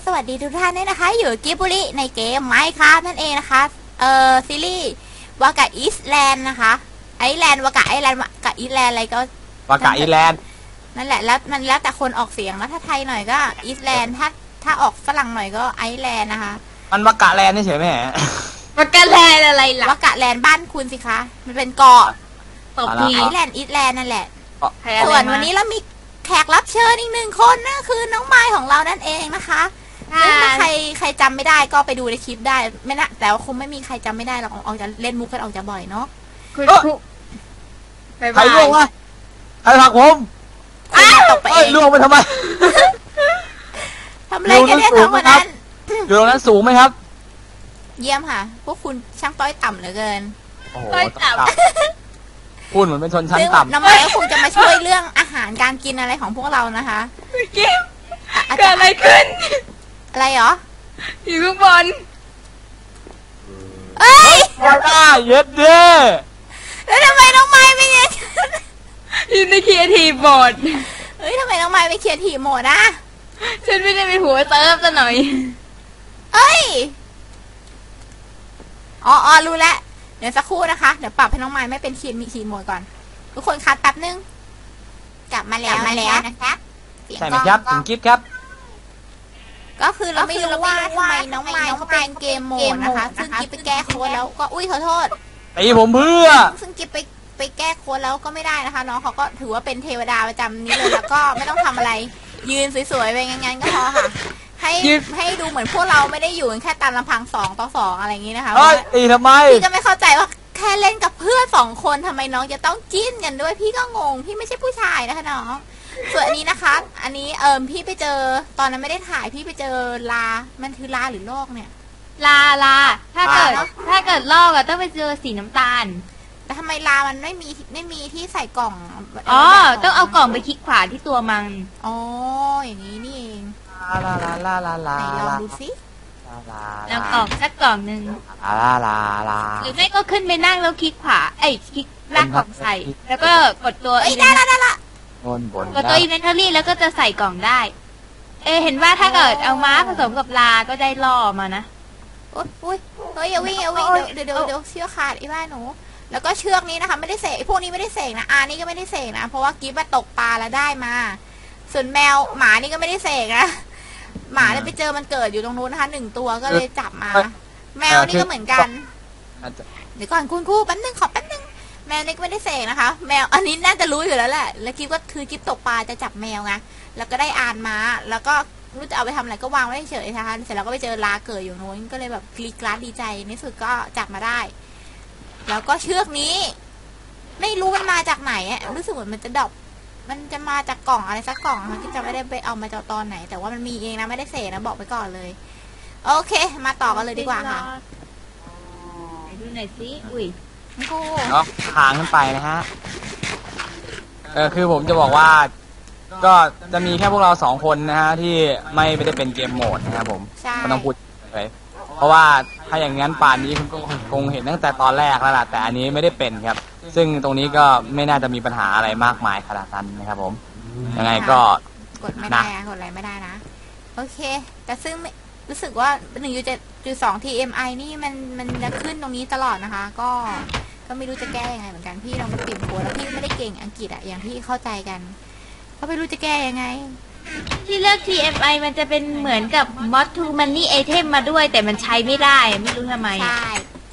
สวัสดีทุกท่านด้วยนะคะอยู่กิบุริในเกม Minecraft นั่นเองนะคะซีรีส์วากาอีสแลนด์นะคะไอแลนด์วากาไอแลนด์วากาอีสแลนด์อะไรก็วากาอีแลนด์นั่นแหละแล้วมันแล้วแต่คนออกเสียงแล้วถ้าไทยหน่อยก็อีสแลนด์ถ้าออกฝรั่งหน่อยก็ไอแลนด์นะคะมันวากาแลนด์นี่เฉยไหมวากาแลนด์อะไรล่ะวากาแลนด์บ้านคุณสิคะมันเป็นเกาะตบทีไอแลนด์อีสแลนด์นั่นแหละส่วนวันนี้เรามีแขกรับเชิญอีกหนึ่งคนนั่นคือน้องไม้ของเรานั่นเองนะคะถ้าใครจำไม่ได้ก็ไปดูในคลิปได้ไม่นะแต่คงไม่มีใครจำไม่ได้หรอกออกจะเล่นมุกกันออกจะบ่อยเนาะใครล่วงวะใครผลักผมตกไปเองล่วงไปทำไมทำอะไรกันเนี่ยทั้งวันนั้นอยู่ตรงนั้นสูงไหมครับเยี่ยมค่ะพวกคุณช่างต้อยต่ำเหลือเกินต้อยต่ำพูดเหมือนเป็นชนชั้นต่ำน้องไม้ก็คงจะมาช่วยเรื่องอาหารการกินอะไรของพวกเรานะคะเกิดอะไรขึ้นอะไรเหรออยู่ข้างบนเอ้ยเย็ดเด้แล้วทำไมน้องไม้ไม่เนี่ยอยู่ในครีเอทีฟโหมดเฮ้ยทำไมน้องไม้ไม่ครีเอทีฟโหมดอ่ะฉันไม่ได้เป็นหัวเติร์ฟซะหน่อยเอ้ยอ๋อรู้แล้วเดี๋ยวสักครู่นะคะเดี๋ยวปรับให้น้องไม้ไม่เป็นมีคีย์โหมดก่อนทุกคนคัดแป๊บนึงกลับมาแล้วนะคะใช่ไหมครับถึงกิ๊บครับก็คือเราไม่รู้ว่าทำไมน้องไม้เขาเป็นเกมโหมดนะคะซึ่งกิ๊บไปแก้โค้ดแล้วก็อุ้ยขอโทษตีผมเพื่อซึ่งกิ๊บไปแก้โค้ดแล้วก็ไม่ได้นะคะน้องเขาก็ถือว่าเป็นเทวดาประจำนี้เลยแล้วก็ไม่ต้องทำอะไรยืนสวยๆไปงั้นก็พอค่ะให้ดูเหมือนพวกเราไม่ได้อยู่แค่ตามลำพัง2-2อะไรอย่างนี้นะคะตีทำไมพี่ก็ไม่เข้าใจว่าแค่เล่นกับเพื่อน2 คนทำไมน้องจะต้องจิ้นกันด้วยพี่ก็งงพี่ไม่ใช่ผู้ชายนะคะน้องส่วนอันนี้นะคะอันนี้พี่ไปเจอตอนนั้นไม่ได้ถ่ายพี่ไปเจอลามันคือลาหรือโลกเนี่ยลาถ้าเกิดลอกอะต้องไปเจอสีน้ำตาลแต่ทำไมลามันไม่มีที่ใส่กล่องต้องเอากล่องไปคลิกขวาที่ตัวมันอ๋ออย่างนี้นี่เองลาไหนลองดูสิแล้วกล่องสักกล่องหนึ่งหรือไม่ก็ขึ้นไปนั่งแล้วคลิกขวาคลิกลากกล่องใส่แล้วก็กดตัวได้ละกดตัวอินเวนทอรี่แล้วก็จะใส่กล่องได้เห็นว่าถ้าเกิดเอาม้าผสมกับลาก็ได้ล่อมานะอุ้ยอย่าวิ่งเดี๋ยวเชือกขาดไอ้บ้าหนูแล้วก็เชือกนี้นะคะไม่ได้เสกพวกนี้ไม่ได้เสกนะนี่ก็ไม่ได้เสกนะเพราะว่ากิ๊บตกปลาแล้วได้มาส่วนหมานี่ก็ไม่ได้เสกนะหมาเนี่ยไปเจอมันเกิดอยู่ตรงนู้นนะคะ1 ตัวก็เลยจับมาแมวนี่ก็เหมือนกันเดี๋ยวก่อนคุณครูแป๊บนึงแมวนี่ก็ไม่ได้เสกนะคะแมวอันนี้น่าจะรู้อยู่แล้วแหละแล้วกิ๊บก็คือกิ๊บตกปลาจะจับแมวไงแล้วก็ได้อ่านม้าแล้วก็รู้จะเอาไปทำอะไรก็วางไว้เฉยๆนะคะเสร็จแล้วก็ไปเจอลาเกิดอยู่โน้นก็เลยแบบกรี๊ดกราดดีใจในสุดก็จับมาได้แล้วก็เชือกนี้ไม่รู้มันมาจากไหนรู้สึกเหมือนมันจะดรอปมันจะมาจากกล่องอะไรสักกล่องค่ะที่จะไม่ได้ไปเอามาจากตอนไหนแต่ว่ามันมีเองนะไม่ได้เสกนะบอกไปก่อนเลยโอเคมาต่อกันเลยดีกว่าค่ะดูหน่อยสิอุ้ยกูทางขึ้นไปนะฮะคือผมจะบอกว่าก็จะมีแค่พวกเรา2 คนนะฮะที่ไม่ได้เป็นเกมโหมดนะครับผมไม่ต้องพูดเลยเพราะว่าถ้าอย่างนั้นป่านนี้คุณก็คงเห็นตั้งแต่ตอนแรกแล้วล่ะแต่อันนี้ไม่ได้เป็นครับซึ่งตรงนี้ก็ไม่น่าจะมีปัญหาอะไรมากมายขนาดนั้นนะครับผมยังไงก็กดไม่ได้กดอะไรไม่ได้นะโอเคแต่ซึ่งรู้สึกว่า 1.7.2 TMI นี่มันจะขึ้นตรงนี้ตลอดนะคะก็ไม่รู้จะแก้ยังไงเหมือนกันพี่ลองไปติ่มหัวแล้วพี่ไม่ได้เก่งอังกฤษอย่างที่เข้าใจกันก็ไม่รู้จะแก้ยังไงที่เลือก TMI มันจะเป็นเหมือนกับ Mod to Money Item มาด้วยแต่มันใช้ไม่ได้ไม่รู้ทำไมใช่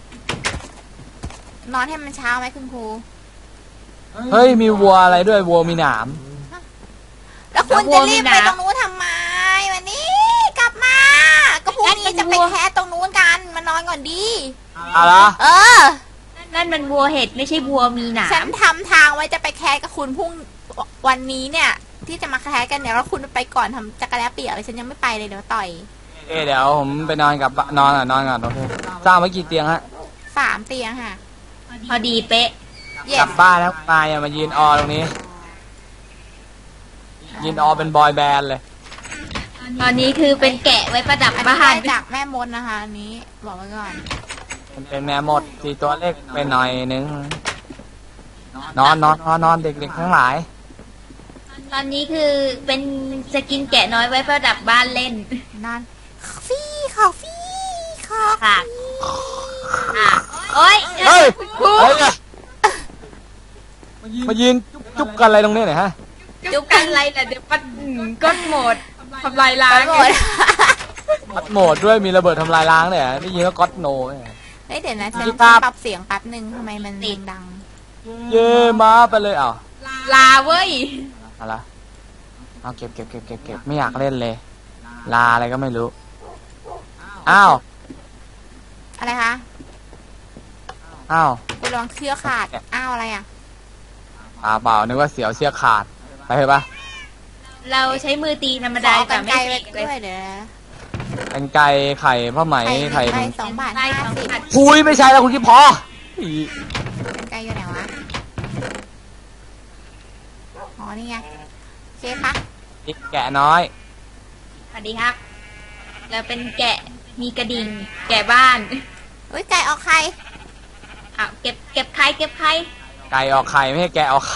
นอนให้มันเช้าไหมคุณครูเฮ้ยมีวัวอะไรด้วยวัวมีหนามแล้วคุณจะรีบไปตรงนู้นทำไมวันนี้กลับมาก็พรุ่งนี้จะไปแคสตรงนู้นกันมานอนก่อนดีอะไรนั่นมันวัวเห็ดไม่ใช่วัวมีหนามฉันทำทางไว้จะไปแคสกับคุณพรุ่งวันนี้เนี่ยที่จะมาแคสกันเดี๋ยวแล้วคุณไปก่อนทำจักรแล้เปียกเลยฉันยังไม่ไปเลยเดี๋ยวต่อยเดี๋ยวผมไปนอนกับนอนก่อนโอเคสร้างไว้กี่เตียงฮะ 3 เตียงค่ะพอดีเป๊ะกลับบ้านแล้วมายืนอตรงนี้ยืนเป็นบอยแบนด์เลยตอนนี้คือเป็นแกะไว้ประดับบ้านจากแม่มดนะคะอันนี้บอกไว้ก่อนเป็นแม่มด4 ตัวเล็กไปหน่อยนึงนอนเด็กๆทั้งหลายตอนนี้คือเป็นสกินแกะน้อยไว้ประดับบ้านเล่นค่ะโอ๊ยเฮ้ยครูอะไรเนี่ยมายืนจุ๊บกันอะไรตรงนี้เนี่ยฮะจุกกันอะไรล่ะเดี๋ยวปัดก้นหมดทำลายล้างหมดก็อดโหมดด้วยมีระเบิดทำลายล้างเนี่ยได้ยินว่าก็อดโนเนี่ยเฮ้ยเดี๋ยวนะฉันพี่ปั๊บปรับเสียงแป๊บหนึ่งทำไมมันดังเย่มาไปเลยอ้าวลาเว้ยอะไรเอาเก็บไม่อยากเล่นเลย ลาอะไรก็ไม่รู้อ้าวอะไรคะอ้าวกูลองเชือกขาดอ้าวอะไรอ่ะเปล่านึกว่าเสียวเชือกขาดไปเถอะปะเราใช้มือตีธรรมขดาอแต่กันไม่ไกลเสไปกเลด้วยยเดี๋ยวนะเป็นไก่ไข่ผ้าไหมไข่ไข่2 บาทได้ 50 2 บาทคุยไม่ใช่แล้วคุณคิดพออีกันไกลอยู่ไหนวะอ๋อนี่ไงโอเคค่ะอีกแกะน้อยสวัสดีครับ เราเป็นแกะมีกระดิ่งแกะบ้านอุ้ยไก่ออกไข่เก็บใครเก็บใครไก่ออกไข่ไม่ใช่แกะออกไข่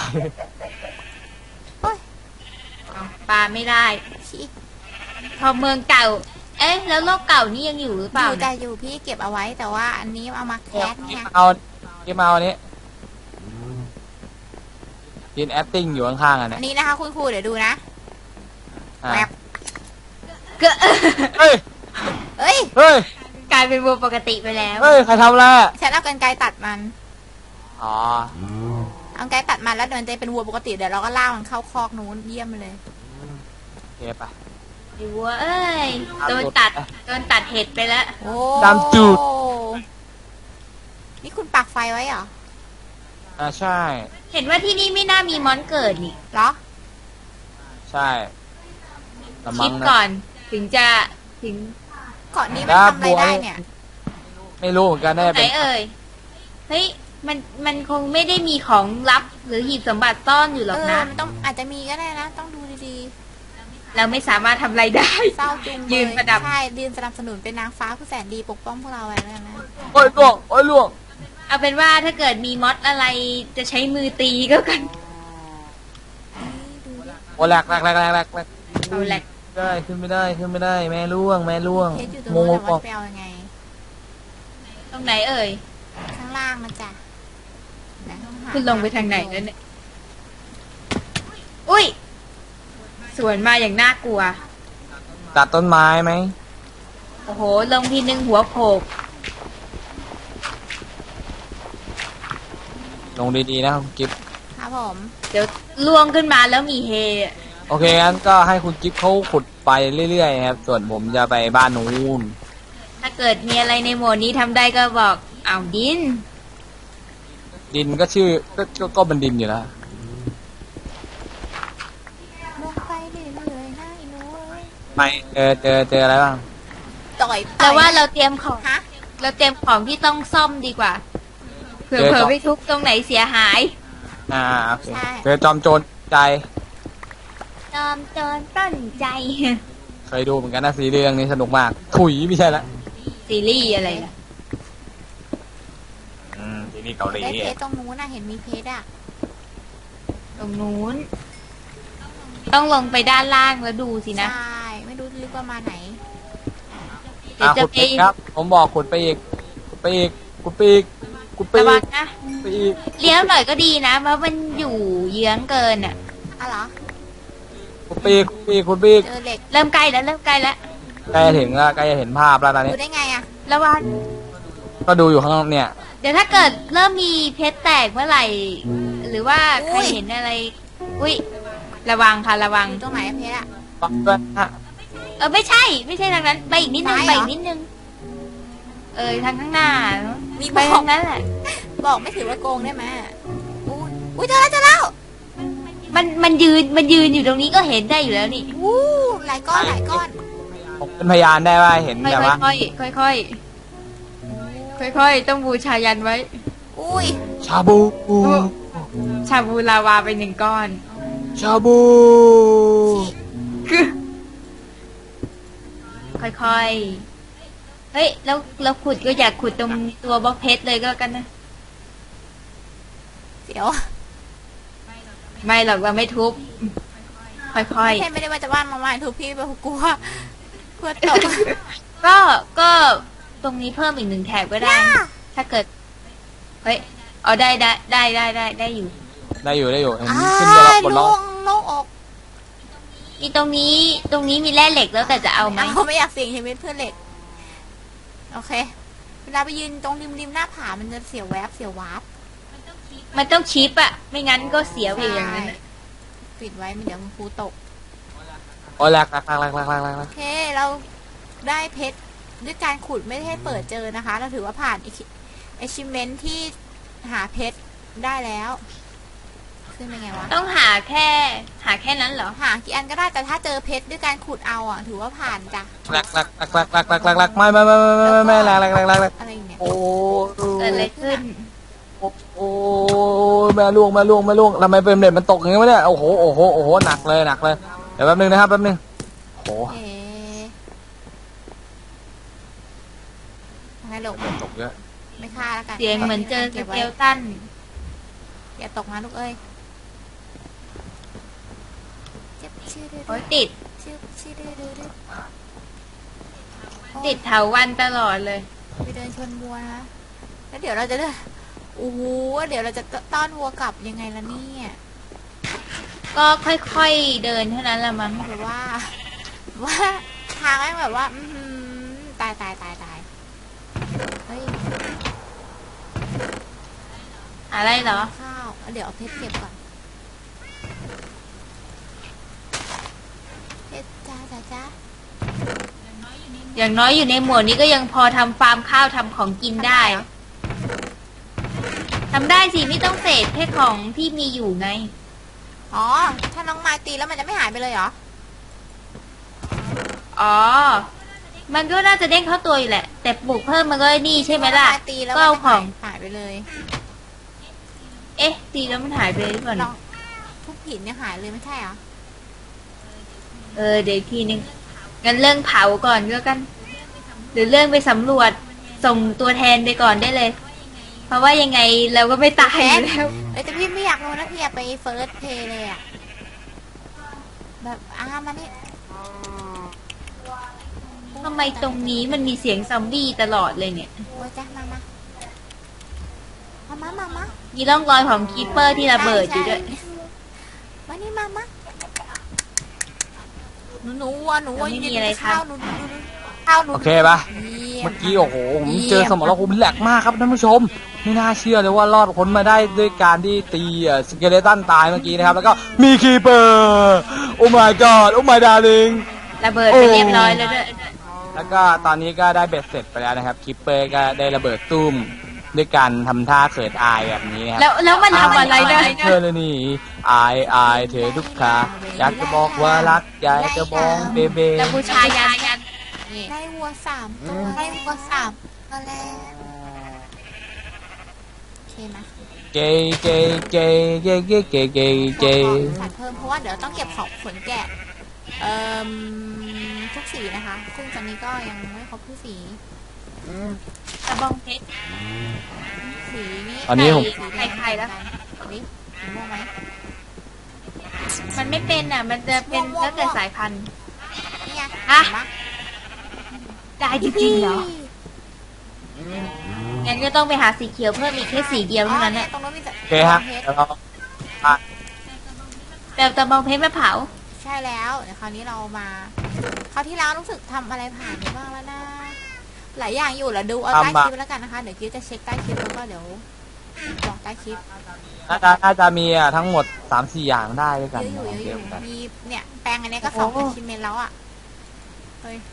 ปลาไม่ได้ชี้พอเมืองเก่า เอ๊ะแล้วโลกเก่านี่ยังอยู่หรือเปอล่ายู่แต่อยู่พี่เก็บเอาไว้แต่ว่าอันนี้เอามาแคสไงเอาเกมเอาอันนี้กินแอคติ้งอยู่ข้างๆอันอัเนี้นยนี้นะคะคุณครูเดี๋ยวดูนะอ่ะแบบก็เฮ้ยเอ้ยเฮ้ยกลายเป็นวัวปกติไปแล้วเฮ้ยใครทำอะไรอ่ะฉันเอากันไกรตัดมันอ๋อเอากันไกรตัดมันแล้วเดี๋ยวมันจะเป็นวัวปกติเดี๋ยวเราก็ล่ากมันเข้าคอกนู้นเยี่ยมไปเลยโอเคไปไอ้วัวเอ้ยโดนตัดเห็ดไปแล้วโอ้ตามจูดนี่คุณปักไฟไว้เหรอใช่เห็นว่าที่นี่ไม่น่ามีมอนเกิดนี่เหรอใช่ละคิมั้ดงนะก่อนถึงถึงเกาะนี้มันทำอะไรได้เนี่ยไม่รู้เหมือนกันแน่ไหนเป็นเอ่ยเฮ้ยมันคงไม่ได้มีของลับหรือหีบสมบัติซ่อนอยู่หรอกนะมันต้องอาจจะมีก็ได้นะ ต้องดูดีเราไม่สามารถทำอะไรได้ๆ เศร้าจุงยืนประดับใช่ยืนสนับสนุนเป็นนางฟ้าผู้แสนดีปกป้องพวกเราไว้แล้วกันนะโอ้ยล่วงโอ้ยล่วงเอาเป็นว่าถ้าเกิดมีมอดอะไรจะใช้มือตีก็กันโอ้แหลกเอาแหละได้ขึ้นไม่ได้แม่ล่วงเพชรอยู่ตรงงนู้นงแล้วงวัดไปเอายังไงตรงไหนเอ่ยข้างล่างมันจ้ะไหนต้องหาคุณลงไปทางไหนแล้วเนี่ยอุ้ยสวนมาอย่างน่ากลัวตัดต้นไม้ไหมโอ้โหลงทีนึงหัวโขกลงดีๆนะคุณกิฟต์ครับผมเดี๋ยวล่วงขึ้นมาแล้วมีเฮโอเคงั้นก็ให้คุณกิฟต์เขาขุดไปเรื่อยๆครับส่วนผมจะไปบ้านนู้นถ้าเกิดมีอะไรในโหมดนี้ทำได้ก็บอกเอาดินดินก็ชื่อก็เป็นดินอยู่แล้วลงไปเรื่อยๆนะไอ้หนูไปเจออะไรบ้างต่อยแต่ว่าเราเตรียมของฮะเราเตรียมของที่ต้องซ่อมดีกว่าเผื่อไม่ทุกตรงไหนเสียหายโอเคเจอจอมโจรใจจอมโจรต้นใจเคยดูเหมือนกันนะซีรีส์เรื่องนี้สนุกมากถุยไม่ใช่ละซีรีส์อะไรล่ะซีรีส์เกาหลีได้เพชรตรงนู้นน่ะเห็นมีเพชรอ่ะตรงนู้น ต้องลงไปด้านล่างแล้วดูสินะใช่ไม่รู้ลึกประมาณไหนเดี๋ยวจะขุดไปไปครับ ผมบอกขุดไปอีกขุดไปอีกระวังนะไปอีกเลี้ยวหน่อยก็ดีนะเพราะมันอยู่เยื้องเกินอ่ะอ่ะเหรอขุดไปอีกเจอเหล็กเริ่มใกล้แล้วใกล้จะถึงแล้วใกล้จะเห็นภาพแล้วตอนนี้ดูได้ไงอ่ะระวังก็ดูอยู่ข้างนอกเนี่ยเดี๋ยวถ้าเกิดเริ่มมีเพชรแตกเมื่อไหร่ หรือว่าใครเห็นอะไร อุ้ยระวังค่ะระวังอยู่ตรงไหนอะเพชรอ่ะปักด้วยฮะไม่ใช่ทางนั้น ไปอีกนิดนึงซ้ายเหรอไปอีกนิดนึง ทางข้างหน้ามีไปบอทาก งนั้นแหละบอกไม่ถือว่าโกงได้ไหมอุ้ยเจอแล้วมันยืนอยู่ตรงนี้ก็เห็นได้อยู่แล้วนี่วู้หลายก้อนผมเป็นพยานได้ว่าเห็นแบบว่าค่อยต้องบูชายันไว้อุ้ยชาบูชาบูลาวาไป1 ก้อนชาบูคือค่อยๆ เฮ้ยแล้วขุดก็อยากขุดตรงตัวบล็อกเพชรเลยก็แล้วกันนะเดี๋ยวไม่หรอกเราไม่ทุบ ค่อยเพชรไม่ได้ว่าจะว่านมาทุบพี่แบบกลัวตกๆ ก็ตรงนี้เพิ่มอีก1 แถบก็ได้ ถ้าเกิดเฮ้ยอ๋อได้อยู่ได้อยู่เห็นขึ้นอ่าบนโล่ล้องโล่งอกมีตรงนี้มีแร่เหล็กแล้วแต่จะเอาไหมเขาไม่อยากเสี่ยงชีวิตเพื่อนเหล็กโอเคเวลาไปยืนตรงริมหน้าผามันจะเสียวแวบเสียววาร์ปมันต้องชิปอะไม่งั้นก็เสียไปอย่างนั้นอะปิดไว้มันเดี๋ยวมันฟูตกโอ้ยแหลกโอเคเราได้เพชรด้วยการขุดไม่ได้ให้เปิดเจอนะคะ เราถือว่าผ่านachievement ที่หาเพชรได้แล้วขึ้นเป็นไงวะต้องหาแค่นั้นเหรอหากี่อันก็ได้แต่ถ้าเจอเพชรด้วยการขุดเอาอ่ะถือว่าผ่านจ้ะแหลกไม่แหลกอะไรอย่างเงี้ยโอ้เกิดอะไรขึ้นโอ้แม่ล่วงทำไมเป็นเด็ดมันตกอย่างงี้วะเนี่ยโอ้โหหนักเลยเดี๋ยวแป๊บนึงนะครับโอ้โหเอ๊ะไงลูกตกเยอะไม่ฆ่าแล้วกันเสียงเหมือนเจอสก็บไว้เกลตันอย่าตกนะลูกเอ้ยเจ็บชื่อดื้อโอ้ยติดชื่อดื้อติดเถาวันตลอดเลยไปเดินชนวัวนะแล้วเดี๋ยวเราจะเดินโอ้โหเดี๋ยวเราจะต้อนวัวกลับยังไงล่ะเนี่ยก็ค่อยๆเดินเท่านั้นละมั้งหรือว่าทางแม่งแบบว่าตายเฮ้ยอะไรเหรอข้าวเดี๋ยวเอาเพชรเก็บก่อนเพชรจ้าอย่างน้อยอยู่ในหมวดนี้ก็ยังพอทำฟาร์มข้าวทำของกินได้ทำได้สิไม่ต้องเสพแค่ของที่มีอยู่ไงอ๋อถ้าน้องไม้ตีแล้วมันจะไม่หายไปเลยเหรออ๋อ มันก็น่าจะเด้งเข้าตัวอยู่แหละ แต่ปลูกเพิ่มมันก็นี่ใช่ไหมล่ะน้องไตีแล้วก็เอาของหายไปเลยเอ๊ะ ตีแล้วมันหายไปเลยหรือเปล่าน้องทุกหินเนี่ยหายเลยไม่ใช่เหรอเดี๋ยวอีกทีนึงงั้นเรื่องเผาก่อนก็กัน หรือเรื่องไปสำรวจส่งตัวแทนไปก่อนได้เลย เพราะว่ายังไงเราก็ไม่ตายอยู่แล้วแต่พี่ไม่อยากรู้นะพี่อยากไปเฟิร์สเพย์เลยอะแบบมานี่ทำไมตรงนี้มันมีเสียงซอมบี้ตลอดเลยเนี่ยโอ้ยจ้ะมามีร่องรอยของคีปเปอร์ที่ระเบิดอยู่ด้วยมานี่มาหนูวัวไม่มีอะไรค่ะข้าวหนูข้าวหนูโอเคปะเมื่อกี้โอ้โหผมเจอสมรภูมิแหลกมากครับท่านผู้ชมไม่น่าเชื่อเลยว่ารอดพ้นมาได้ด้วยการที่ตีสเกเลตันตายเมื่อกี้นะครับแล้วก็มีคีเปอร์โอ้ my god โอ้ my darling ระเบิดไปเรียบร้อยแล้วด้วยแล้วก็ตอนนี้ก็ได้เบ็ดเสร็จไปแล้วนะครับคิปเปอร์ก็ได้ระเบิดตุ้มด้วยการทำท่าเขินอายแบบนี้นะครับแล้วมันทำอะไรได้เธอเลยนี่อายเธอทุกขาอยากจะบอกว่ารักอยากจะบอกเบเบแล้วบูชายันได้วัว3 ตัวได้วัว3 ตัวแล้วโอเคไหมเกย์สัตว์เพิ่มเพราะว่าเดี๋ยวต้องเก็บของขนแกะทุกสีนะคะ ซึ่งตอนนี้ก็ยังไม่ครบทุกสีกระบองเพชรสีนี้ตอนนี้ผมใครแล้วนี่สีม่วงไหมมันไม่เป็นอ่ะ มันจะเป็นแล้วแต่สายพันธุ์นี่ไงอ่ะเห็นปได้จริงๆเหรอ งั้นก็ต้องไปหาสีเขียวเพิ่มอีกแค่สีเดียวเท่านั้นเนี่แหละยตรงนู้นมีแต่โอเคฮะเพชรแล้วเราแต่กระบองเพชรมาเผาใช่แล้วเดี๋ยวคราวนี้เรามาคราวที่แล้วรู้สึกทำอะไรผ่านไปบ้างแล้วนะหลายอย่างอยู่แล้วดูเอาใต้คลิปแล้วกันนะคะเดี๋ยวกิ๊ฟจะเช็คใต้คลิปแล้วก็เดี๋ยวบอกใต้คลิปน่าจะมีทั้งหมด 3-4 อย่างได้ด้วยกันเยอะอยู่กันมีเนี่ยแปลงอันนี้ก็2 ชิ้นแล้วอ่ะเฮ้ย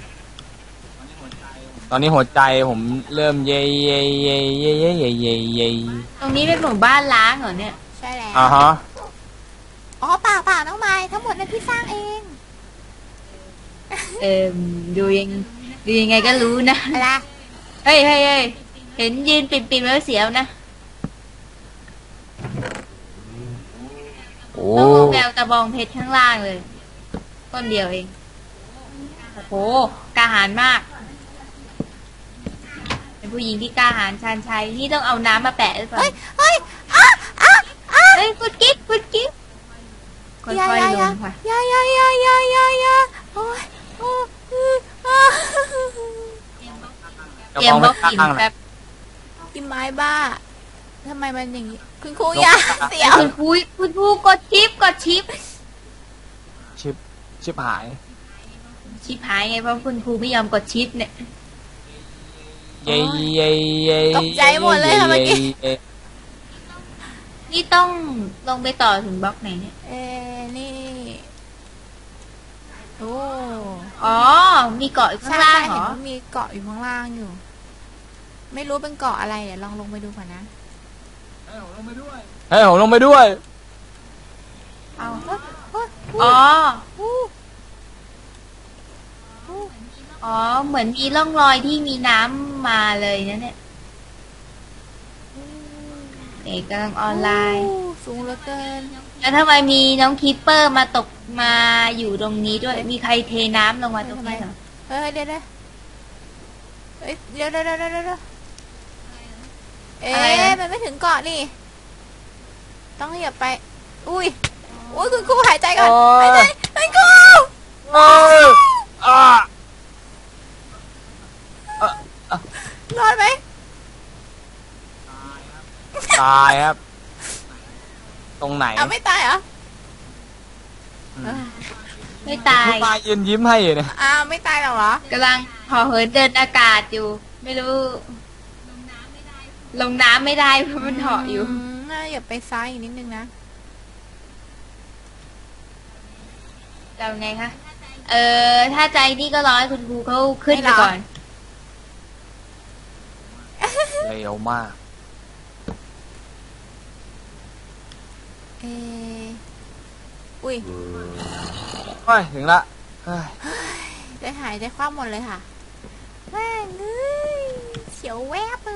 ตอนนี้หัวใจผมเริ่มเย่เย่เย่เย่เย่เย่เย่เย่ตรงนี้เป็นหมู่บ้านล้างเหรอเนี่ยใช่แล้วฮะอ๋อเปล่าน้องไม้ทั้งหมดนั้นพี่สร้างเองดูยังไงก็รู้นะอะไรเฮ้ยเห็นยืนปิ่มๆแล้วเสียวนะโอ้ต้องลงแววกระบองเพชรข้างล่างเลย ต้นเดียวเอง โอ้โหกล้าหาญมาก เป็นผู้หญิงที่กล้าหาญชาญชัย นี่ต้องเอาน้ำมาแปะหรือเปล่าเฮ้ยเฮ้ยคุณกิ๊บค่อยๆลงค่ะอย่าโอ้ยจะเตรียมมองบล็ไม่อกหินตั้งแป๊บกินไม้บ้าทำไมมันอย่างนี้คุณครูอย่าเสียวคุณครูกดชิปชิบหายชิปหายไงเพราะคุณครูไม่ยอมกดชิปเนี่ยเย้เย้เย้ตกใจหมดเลยค่ะเมื่อกี้นี่ต้องลงไปต่อถึงบล็อกไหนเนี่ยนี่โอ้อ๋อมีเกาะอยู่ข้างใช่ล่างเหรเห็นอว่ามีเกาะอยู่ข้างล่างอยู่ ไม่รู้เป็นเกาะอะไรเดี๋ยวลองลงไปดูก่อนนะให้ผมลงไปด้วยเอาโอ้ยอ๋อโอ้ยอ๋อเหมือนมีร่องรอยที่มีน้ำมาเลยนะเนี่ยเอกกำลังออนไลน์สูงเหลือเกินแล้วทำไมมีน้องคีปเปอร์มาตกมาอยู่ตรงนี้ด้วย มีใครเทน้ำลงมาตรงนี้เหรอเฮ้ยเดี๋ยวเดี๋ยวเอ๊ะมันไม่ถึงเกาะนี่ ต้องเหยียบไป อุ้ยคุณครูหายใจก่อนหายใจคุณครูอ่ารอดไหมตายครับ ตรงไหนเอาไม่ตายเหรอไม่ตายคุณมายืนยิ้มให้อยู่เนี่ยอ้าวไม่ตายหรอกำลังห่อเหินเดินอากาศอยู่ ไม่รู้ ลงน้ำไม่ได้เพราะมันห่ออยู่น่าอย่าไปซ้ายอีกนิดนึงนะจะไงคะถ้าใจนี่ก็รอให้คุณครูเขาขึ้นไปก่อนเร็วมากอุ้ยเฮ้ยถึงละเฮ้ยได้หายใจคว่ำหมดเลยค่ะแม่งเอ้ยเสียวแวบเลย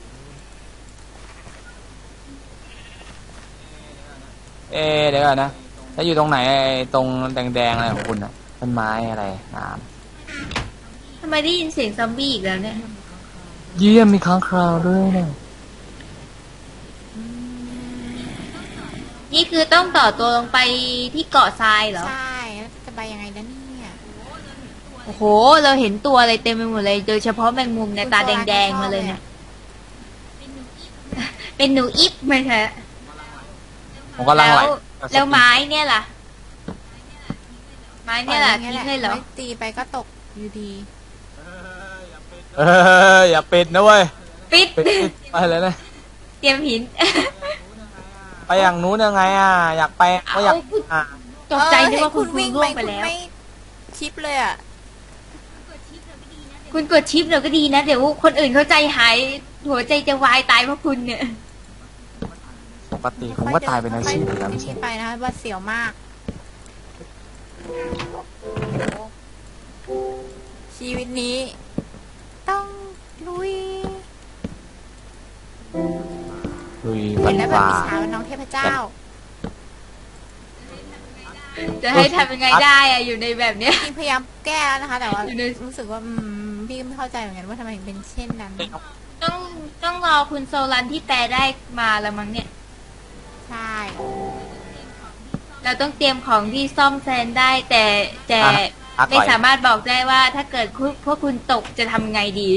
เดี๋ยวก่อนนะแล้วอยู่ตรงไหนไอ้ตรงแดงๆอะไรของคุณอะต้นไม้อะไรน้ทำไมได้ยินเสียงซอมบี้อีกแล้วเนี่ยำเยี่ยมมีค้างคราวด้วยนะนี่คือต้องต่อตัวลงไปที่เกาะทรายเหรอใช่แล้วจะไปยังไงนะเนี่ยโอ้โห เราเห็นตัวอะไรเต็มไปหมดเลย โดยเฉพาะแมงมุมเนี่ยตาแดงๆมาเลยเนี่ย เป็นหนูอิฟไม่ใช่ผมกำลังไหลแล้วไม้เนี่ยล่ะ ไม้เนี่ยล่ะปทิ้องเลยเหรอไม่ตีไปก็ตกอยู่ดีอย่าปิดนะเว้ยปิดปิดไปเลยนะเตรียมหินไปอย่างนู้นยังไงอ่ะอยากไปก็อยากอ่ะตกใจนึกว่าคุณวิ่งล่วงไปคุณแล้วไม่ชิปเลยอ่ะคุณกดชิปเราก็ดีนะ เดี๋ยวคนอื่นเขาใจหาย หัวใจจะวายตายเพราะคุณเนี่ยปกติผมก็ตายเป็นอาชีพอยู่แล้วไม่ใช่ไปนะคะว่าเสียวมาก ชีวิตนี้ ต้องลุยลุยเห็นแล้วแบบป่าอิจฉาน้องเทพเจ้าจะให้ทำยังไงได้อะอยู่ในแบบเนี้ยพี่พยายามแก้แล้วนะคะ แต่ว่าอยู่ในรู้สึกว่าพี่ไม่เข้าใจเหมือนกันว่าทำไมถึงเป็นเช่นนั้นต้องรอคุณโซลันที่แปลได้มาแล้วมั้งเนี่ยใช่เราต้องเตรียมของที่ซ่อมแซมได้แต่ไม่สามารถบอกได้ว่าถ้าเกิดพวกคุณตกจะทำไงดี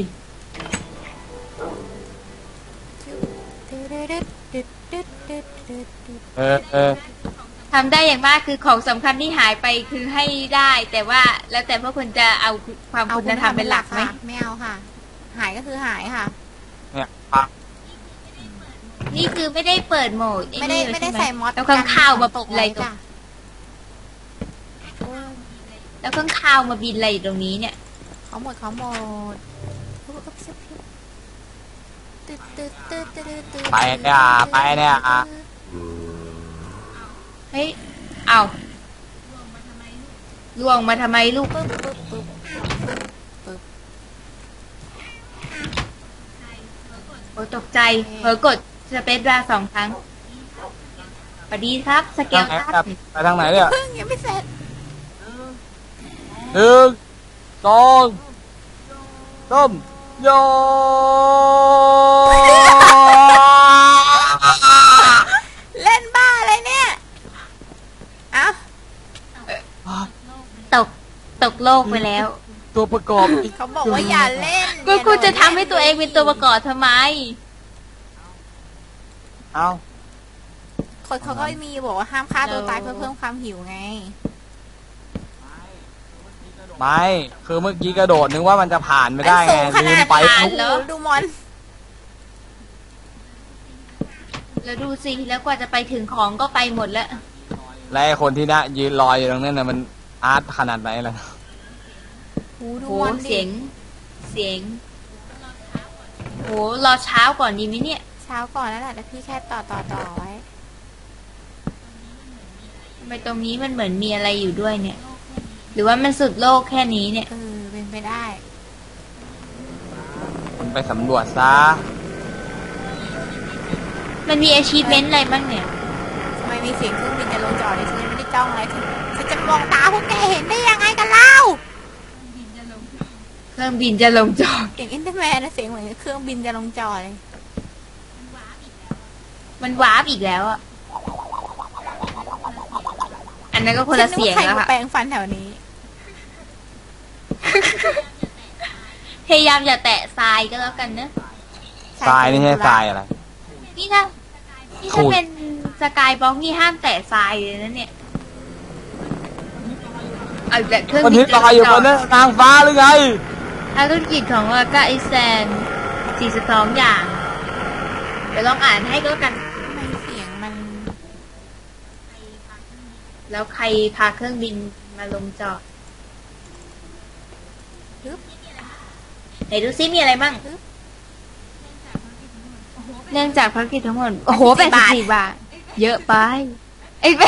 ทำได้อย่างมากคือของสำคัญที่หายไปคือให้ได้ แต่ว่าแล้วแต่พวกคุณจะเอาความคุณธรรมเป็นหลักไหมไม่เอาค่ะ หายก็คือหายค่ะเนี่ยปักนี่คือไม่ได้เปิดโหมดไม่ได้ใส่มอสแล้วข้างข้าวมาตกอะไรตรงจ้ะแล้วข้างข้าวมาบินอะไรอยู่ตรงนี้เนี่ยเขาหมดไปเนี่ยไปเนี่ยเฮ้ยเอาล่วงมาทำไมลูกปึ๊บโอ้ตกใจเผลอกดสเปซบาร์2 ครั้งสวัสดีครับสเกทาลงไหนครับไปทางไหนเนี่ยยังไม่เสร็จ 1 2 3โยเล่นบ้าอะไรเนี่ยเอ้าตกโลกไปแล้วตตัวประกอบเขาบอกว่าอย่าเล่นก็คุณจะทำให้ตัวเองเป็นตัวประกอบทำไมเอาคนเขาก็มีบอกว่าห้ามฆ่าตัวตายเพื่อเพิ่มความหิวไงไม่คือเมื่อกี้กระโดดนึกว่ามันจะผ่านไม่ได้ไงมันสูงขลืนาดมไปผ่านแล้วดูมอนแล้วดูสิแล้วกว่าจะไปถึงของก็ไปหมดแล้วและไอ้คนที่น่ะยืนรออยู่ตรงนั้นน่ะมันอาร์ตขนาดไหนล่ะดูโหมอนเสียงโหรอเช้าก่อนดีไหมเนี่ยเช้าก่อนแล้วแหละแต่พี่แค่ต่อไว้ทำไมตรงนี้มันเหมือนมีอะไรอยู่ด้วยเนี่ย หรือว่ามันสุดโลกแค่นี้เนี่ยเป็นไปได้คุณไปสำรวจซะมันมี achievement อะไรบ้างเนี่ยทำไมมีเสียงเครื่องบินจะลงจอดเลยฉันยังไม่ได้จ้องอะไรฉันจะมองตาพวกแกเห็นได้ยังไงกันเล่าเครื่องบินจะลงจอดเสียงอินเตอร์แมนนะเสียงเหมือนเครื่องบินจะลงจอดเลยมันวาร์ปอีกแล้วอ่ะ อันนั้นก็คนละเสียงฉันนึกแล้วว่าใครมาค่ะแปลงฟันแถวนี้พยายามอย่าแตะทรายก็แล้วกันนะทรายนี่ใช่ทรายอะไรนี่ถ้าเป็นสกายบล็อกนี่ห้ามแตะทรายเลยนะเนี่ยเอาแต่เครื่องมันบิที่นลอยอยู่บนนั้นนางฟ้าหรือไงธุรกิจของวากาไอแซน42อย่างเดี๋ยวลองอ่านให้ก็แล้วกันทำไมเสียงมันแล้วใครพาเครื่องบินมาลงจอดไหนดูซิมีอะไรบ้างเนื่องจากภารกิจทั้งหมดโอ้โห84 บาท เยอะไปไอ้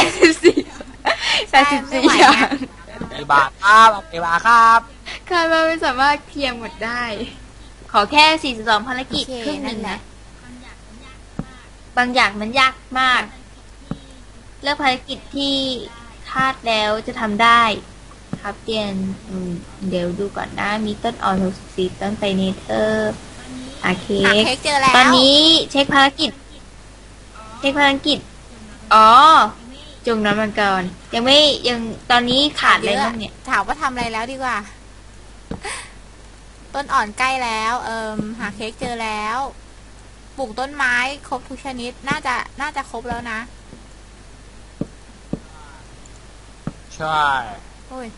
84อย่างไอ้บาทครับไอ้บาทครับคาดว่าไม่สามารถเคลียร์หมดได้ ขอแค่42ภารกิจโอเคครึ่งหนั่นึ่นงแหนะละบางอย่างมันยากมาก เลือกภารกิจที่คาดแล้วจะทำได้ครับเตียนเดี๋ยวดูก่อนนะ มีต้นอ่อน64ต้นไตรเนเธอร์อาเค้หาก เค้กเจอแล้วตอนนี้เช็คภารกิจ อ๋อ จุ่มน้ำมันก่อนยังตอนนี้ขาดอะไรบ้างเนี่ยถามว่าทำอะไรแล้วดีกว่า ต้นอ่อนใกล้แล้ว หาเค้กเจอแล้ว ปลูกต้นไม้ครบทุกชนิด น่าจะครบแล้วนะใช่โอ้ย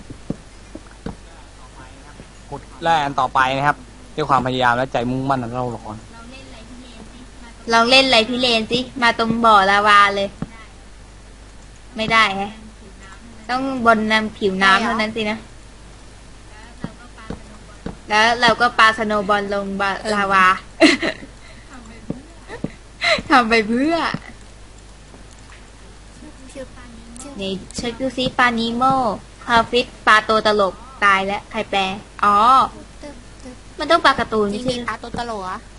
ขุดแร่อันต่อไปนะครับด้วยความพยายามและใจมุ่งมั่นนั้นเราหรอกลองเล่นอะไรพี่เลนสิมาตรงบ่อลาวาเลย ไม่ได้ฮะต้องบนน้ำผิวน้ำเท่านั้นสินะ แล้วเราก็ปาสโนว์บอลลงลาวา ทำไปเพื่อนี่เช็คดูซิปลานิโมคาฟิตปลาตัวตลกตายแล้วใครแปล อ๋อ มันต้องปลาการ์ตูนจริไม่งใช่มีเหรอปลาตัวตลกเหรอ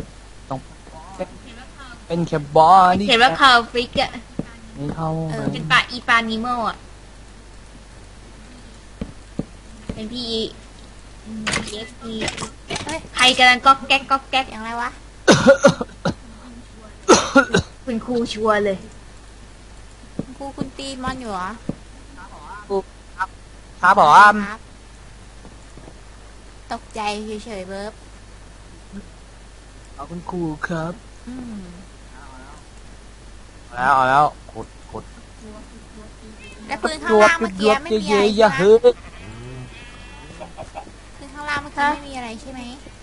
เป็นแคบอลเขียนว่าคาฟิกอะนี่เขาเป็นปลานิโมอะเป็นพี่เอฟพีเฮ้ยใครกำลังก๊อกแก๊กอย่างไรวะคุณครูชัวร์เลยคุณตีมอนอยู่เหรอครับบอกว่าครับ ตกใจเฉยๆเบิร์บเอาคุณครูครับอืมเอาแล้วขุดแล้วพื้นข้างล่างเมื่อกี้ไม่มีอะไรอย่าใช่เฮ้ไหมยพื้นข้างล่างเมื่อกี้ไม่มีอะไรใช่ไหม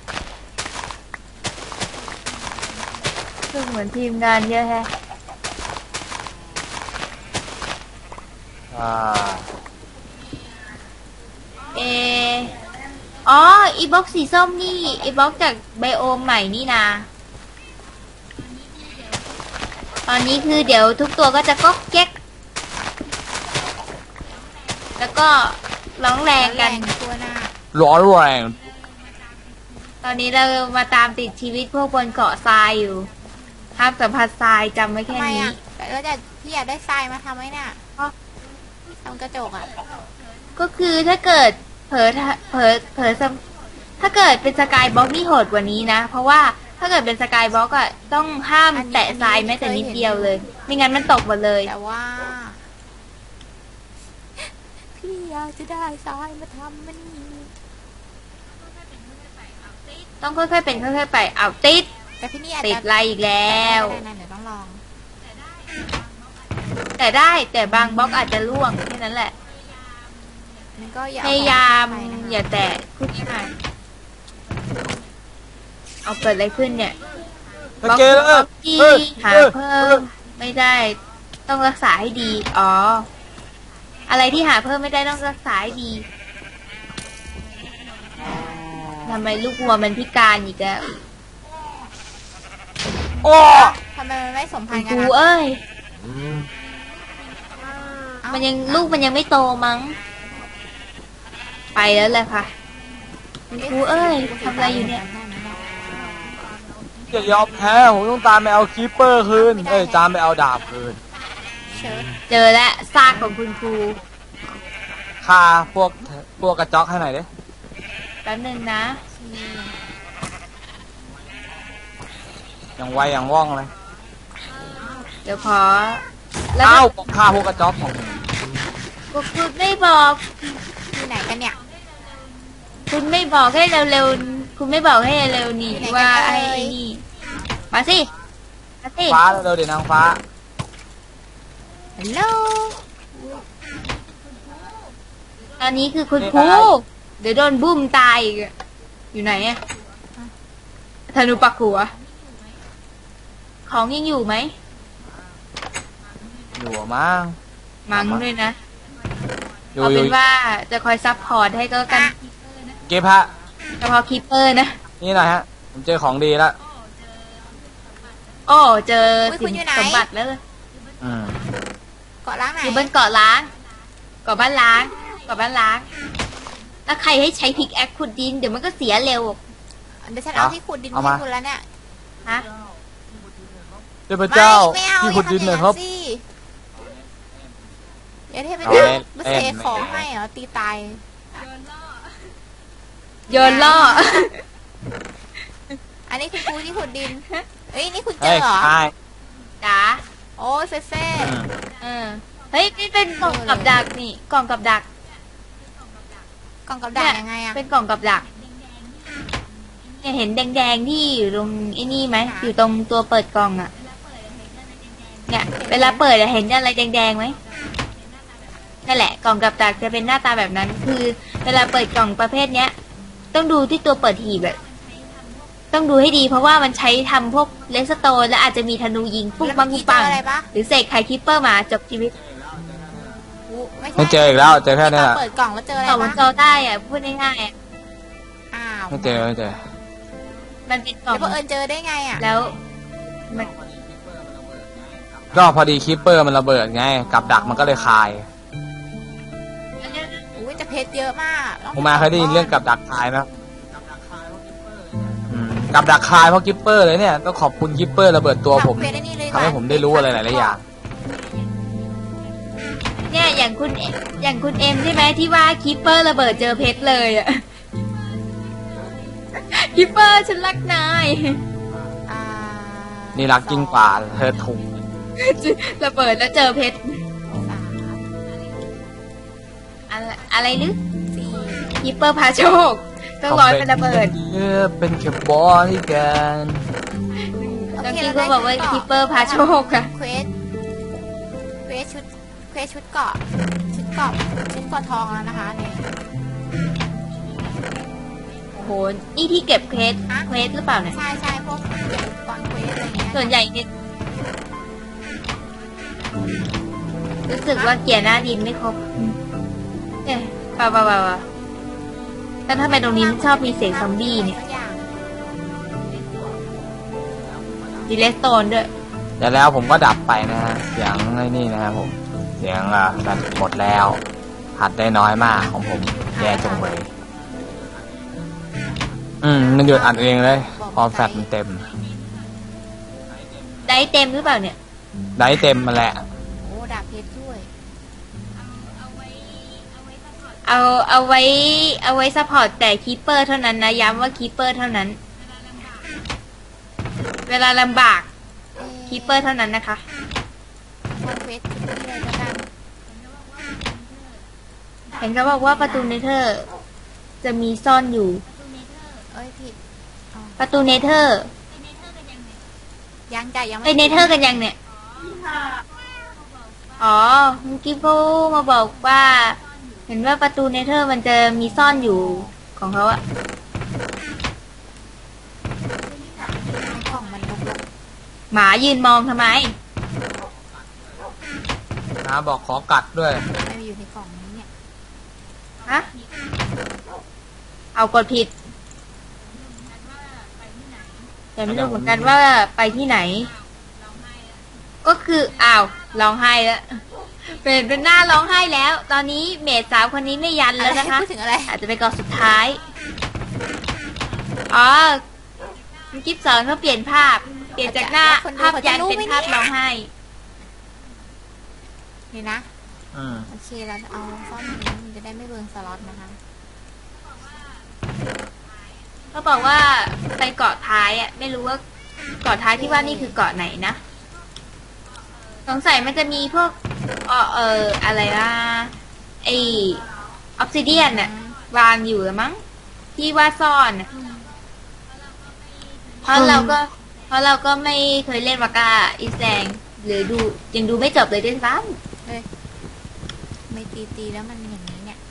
คือเหมือนทีมงานเยอะแฮะอ่าอ๋ออีบ็อกสีส้มนี่อีบ็อกจากไบโอมใหม่นี่นา ตอนนี้คือเดี๋ยวทุกตัวก็จะก๊อกแก๊ก แล้วก็ร้องแรงกันตัวหน้าร้อนแรงตอนนี้เรามาตามติดชีวิตพวกบนเกาะทรายอยู่ห้ามสัมผัสทรายจำไว้แค่ทำไมนี้อ่ะแล้วจะพี่อยากได้ทรายมาทำไหมเนี่ยทำกระจกอ่ะก็คือถ้าเกิดเผลอถ้าเกิดเป็นสกายบล็อกนี่โหดกว่านี้นะ เพราะว่าถ้าเกิดเป็นสกายบล็อกอะต้องห้ามแตะทรายแม้แต่นิดเดียวเลย ไม่งั้นมันตกหมดเลยแต่ว่า พี่อยากจะได้ทรายมาทำมันนี่ต้องค่อยๆเป็นค่อยๆไปเอาติดแต่พี่นี่อาจติดจะอะไรอีกแล้วได้เดี๋ยวต้องลองแต่ได้แต่บางบล็อกอาจจะร่วงแค่นั้นแหละมันก็อย่าพยายามไปนะคะอย่าแตะพูดง่ายเอาเกิดอะไรขึ้นเนี่ยโอเคแล้วบล็อกที่หาเพิ่มไม่ได้ต้องรักษาให้ดีอ๋ออะไรที่หาเพิ่มไม่ได้ต้องรักษาให้ดีทำไมลูกวัวมันพิการอีกแล้วโอ้ทำไมมันไม่สมพันธ์กักูนอะเอ้ยเอ้ามันยังลูกมันยังไม่โตมั้งไปแล้วแหละค่ะกูเอ้ยทำอะไรอยู่เนี่ยอย่ายอมแพ้ผมต้องตามไปเอาคีปเปอร์คืนตามไปเอาดาบคืนเชิญเจอแล้วซากของคุณครูฆ่าพวกกระจอกให้หน่อยดิแป๊บนึงนะอย่างไวอย่างว่องเลยเดี๋ยวขอแล้วอ้าวฆ่าพวกกระจอกของผมคุณไม่บอกที่ไหนกันเนี่ยคุณไม่บอกให้เร็วๆคุณไม่บอกให้เร็วๆนี่ว่าไอ้นี่มาสิมาสิฟ้าเร็วๆเดี๋ยวนางฟ้าฮัลโหลตอนนี้คือคุณครูเดี๋ยวโดนบุ้มตายอีกอะอยู่ไหนอะธนูปักหัวของยังอยู่ไหมอยู่มั้งมั้งด้วยนะอยู่เอาอเป็ยู่นว่าจะคอยซัพพอร์ตให้ก็แล้วกันเก็บฮะเฉพาะคีเปอร์นะนี่หน่อยฮะผมเจอของดีแล้วโอ้เจอสินสมบัติแล้วอืมเกาะล้างไหนอยู่บนเกาะล้างเกาะบ้านล้างเกาะบ้านล้างแล้วใครให้ใช้พิกแอคขุดดินเดี๋ยวมันก็เสียเร็วเดี๋ยวฉันเอาที่ขุดดินให้คุณแล้วเนี่ยฮะเทพเจ้าไม่เอาที่ขุดดินหน่อยครับอย่าทำอย่างนั้นสิเดี๋ยวเทพเอาเจ้าเล่นมาเสกของให้เหรอตีตายโยนล่ออันนี้คือครูที่ขุดดินเอ้ยนี่คุณเจเฮ้ยอเหรอใช่จ๋าโอ้ยเฟ่เฮ้ยนี่เป็นกล่องกับดักนี่กล่องกับดักกล่องกับดักยังไงอะเป็นกล่องกับดักเนี่ยเห็นแดงๆที่อยู่ตรงไอ้นี่ไหมอยู่ตรงตัวเปิดกล่องอะเนี่ยเวลาเปิดเห็นอะไรแดงๆไหมนั่นแหละกล่องกับดักจะเป็นหน้าตาแบบนั้น คือเวลาเปิดกล่องประเภทเนี้ยต้องดูที่ตัวเปิดหีบแบบต้องดูให้ดีเพราะว่ามันใช้ทำพวกเลสโตนและอาจจะมีธนูยิงปุ๊บปังปุ๊บปังอะไรปะหรือเสกไข่คิปเปอร์มาจบชีวิตไม่เจออีกแล้วเจอแค่นี้แหละเปิดกล่องแล้วเจออะไรต่อมันปะจอได้อะพูดง่ายๆอะอ้าวไม่เจอมันเป็นกล่องเดี๋ยวเอิญเจอได้ไงอะแล้วมันก็พอดีคีปเปอร์มันระเบิดไงกับดักมันก็เลยคายอุ้ยแต่เพชรเยอะมากต้องผมมาเคยได้ยินเรื่องกับดักคายไหมกับดักคายเพราะคีปเปอร์เลยเนี่ยต้องขอบคุณคีปเปอร์ระเบิดตัวผมเพชรไอ้นี่เลยทำให้ผมได้รู้อะไรหลายๆอย่างเนี่ยอย่างคุณเอ็มใช่ไหมที่ว่าคิปเปอร์ระเบิดเจอเพชรเลยอะ คิปเปอร์ฉันรักนายอ่านี่รักยิ่งกว่าเธอถูกระเบิดแล้วเจอเพชรสามอะไรหรือสี่คิปเปอร์พาโชคต้องร้อยเป็นระเบิดเป็นแค่บอที่แกนน้องคิงก็บอกว่าคิปเปอร์พาโชคอะเควสชุดเกาะชุดเกาะทองแล้วนะคะเนี่ยโอ้โหนี่ที่เก็บเควสหรือเปล่าเนี่ยใช่พวกเก็บอุปกรณ์เควสอะไรเงี้ยส่วนใหญ่เนี่ยรู้สึกว่าเกียร์หน้าดินไม่ครบเนี่ยเปล่าแต่ทำไมตรงนี้มันชอบมีเสียงซอมบี้เนี่ยสักอย่างดีเลสโตนด้วยแต่แล้วผมก็ดับไปนะฮะเสียงไอ้นี่นะครับผมเสียงแบตหมดแล้วหัดได้น้อยมากของผมแย่จังเลยมันหยุดอัดเองเลยพอแฟตมันเต็มได้เต็มหรือเปล่าเนี่ยได้เต็มมาแหละโอ้ดาบเพชรด้วยเอาไว้ซัพพอร์ตแต่คีปเปอร์เท่านั้นนะย้ำว่าคีปเปอร์เท่านั้น เวลาลำบากคีปเปอร์เท่านั้นนะคะวันเควสนี่เลยแล้วกันเห็นเขาบอกว่าประตูเนเธอร์จะมีซ่อนอยู่เอ้ยผิดอ๋อประตูเนเธอร์ยังจ้ะยังไปไม่เนเธอร์กันยังเนี่ย อ๋อเมื่อกี้เขามาบอกว่า เห็นว่าประตูเนเธอร์มันจะมีซ่อนอยู่ของเขาอะกล่องมันรกหมายืนมองทำไมนะบอกขอกัดด้วยๆไม่มีอยู่ในกล่องนี้เนี่ยฮะ เอากดผิด แต่ไม่รู้เหมือนกันว่าไปที่ไหน ก็คืออ้าวร้องไห้แล้วเป็นหน้าร้องไห้แล้ว ตอนนี้เมดสาวคนนี้ไม่ยันแล้วนะคะพูดถึงอะไรอาจจะเป็นกองสุดท้าย อ๋อคุณกิฟสอนเขาเปลี่ยนภาพ เปลี่ยนจากหน้าภาพยันเป็นภาพร้องไห้นี่นะอืมโอเคเราจะเอาซ่อมนี้มันจะได้ไม่เบิร์นสล็อตนะคะเขาบอกว่าไปเกาะท้ายอ่ะ ไม่รู้ว่าเกาะท้ายที่ว่านี่คือเกาะไหนนะ สงสัยมันจะมีพวกอะไรนะไอออฟซิเดียนน่ะวางอยู่หรือมั้งที่ว่าซ่อนน่ะเพราะเราก็ไม่เคยเล่นวากาอีแซงหรือดูยังดูไม่จบเลยด้วยซ้ไม่ตีแล้วมันอย่างนี้เนี่ย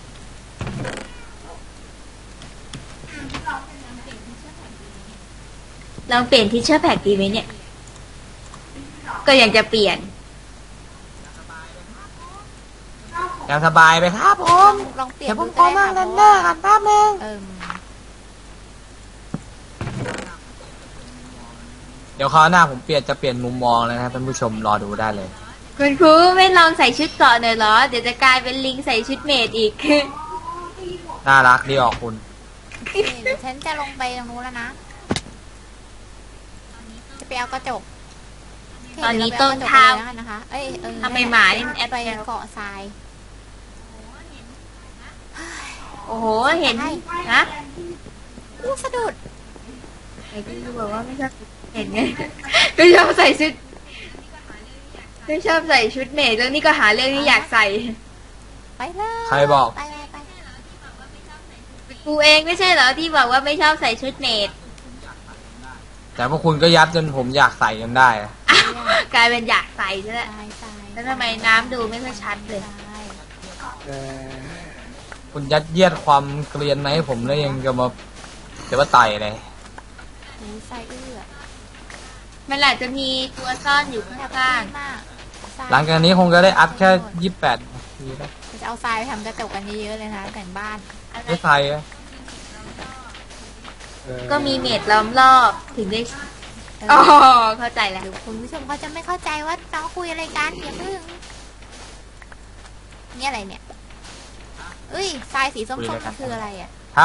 ำลองเปลี่ยนทิชเชอร์แพ็กดีไหมเนี่ย ก็ยังจะเปลี่ยนยังสบายไปครับผมลองเปลี่ยนเดี๋ยวผมดูขอก็นั่งได้เล่นหค่ะน้ากันแป๊บนึง เดี๋ยวคราวหน้าผมจะเปลี่ยนมุมมองเลยนะครับท่านผู้ชมรอดูได้เลยคุณครูไม่ลองใส่ชุดเกราะหน่อยเหรอ เดี๋ยวจะกลายเป็นลิงใส่ชุดเมดอีกน่ารักดีออกคุณนี่เดี๋ยวฉันจะลงไปตรงนู้นแล้วนะ จะไปเอากระจกตอนนี้เดี๋ยวต้นเราไปทาเอากระจกเลยแล้วกันนะคะ เอ้ยทำไมหมาเล่นแอปไปแล้วเกาะทรายโอ้โห เห็นนะอู้สะดุดไอ้ที่บอกว่าไม่ชอบเห็นไง ไม่ชอบใส่ชุดไม่ชอบใส่ชุดเมดแล้วนี่ก็หาเรื่องที่อยากใส่ไปเลยใครบอกไปกูเองไม่ใช่เหรอที่บอกว่าไม่ชอบใส่ชุดเมดแต่พวกคุณก็ยัดจนผมอยากใส่จนได้อะอ้าวกลายเป็นอยากใส่ซะแล้วตายแล้วทำไมน้ำดูไม่ค่อยชัดเลยคุณยัดเยียดความเกลียนมาให้ผมแล้วยังจะมาไต่เลยหูใส่เอื้อมันอาจจะมีตัวซ่อนอยู่ข้างมากหลังจากนี้คงจะได้อัดแค่28 นาทีแล้วจะเอาทรายไปทำกระจกกันเยอะๆเลยนะแต่งบ้านๆไม่ใส่อะก็มีเมดล้อมรอบถึงได้อ๋อเข้าใจแล้วเดี๋ยวคุณผู้ชมเขาจะไม่เข้าใจว่าน้องคุยอะไรกันอย่าเพิ่งนี่อะไรเนี่ยเอ้ยทรายสีส้มๆคืออะไรอ่ะฮะ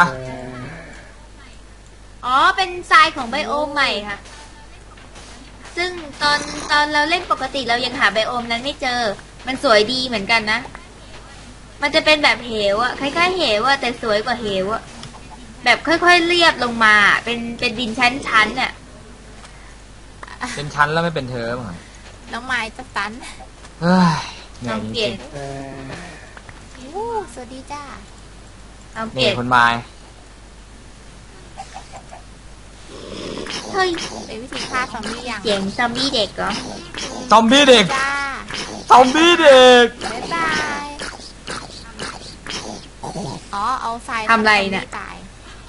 อ๋อเป็นทรายของไบโอมใหม่ค่ะ ซึ่งตอนเราเล่นปกติเรายังหาไบโอมนั้นไม่เจอ มันสวยดีเหมือนกันนะ มันจะเป็นแบบเหวอะคล้ายๆเหวอะแต่สวยกว่าเหวอะแบบค่อยๆเรียบลงมา เป็นดินชั้นๆน่ะเป็นชั้นแล้วไม่เป็นเธอมั้งน้องไม้จะตันเฮ้ยเหนื่ลออย งจเปลี่ริยนงอู้สวัสดีจ้าลองเปๆนี่ลี่ยนคุณไม้เฮ้ยเป็นวิธีฆ่าซอมบี้อย่างเสียงซอมบี้เด็กเหรอซอมบี้เด็กจ้าซอมบี้เด็กบ๊ายบายอ๋อเอาทรายทำอะไรเนี่ยตาย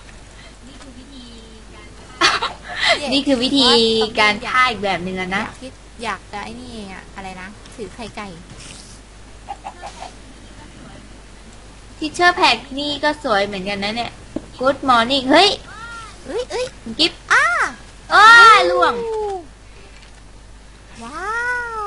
นี่คือวิธีการฆ่าอีกแบบหนึ่งอะนะอยากจะไอ้นี่เองอะอะไรนะถือไข่ไก่ทิชเชอร์แพ็กนี่ก็สวยเหมือนกันนะเนี่ย Good morning เฮ้ยเอ้ยเอ้ยคุณกิฟอ้าอ้าล่วงว้าว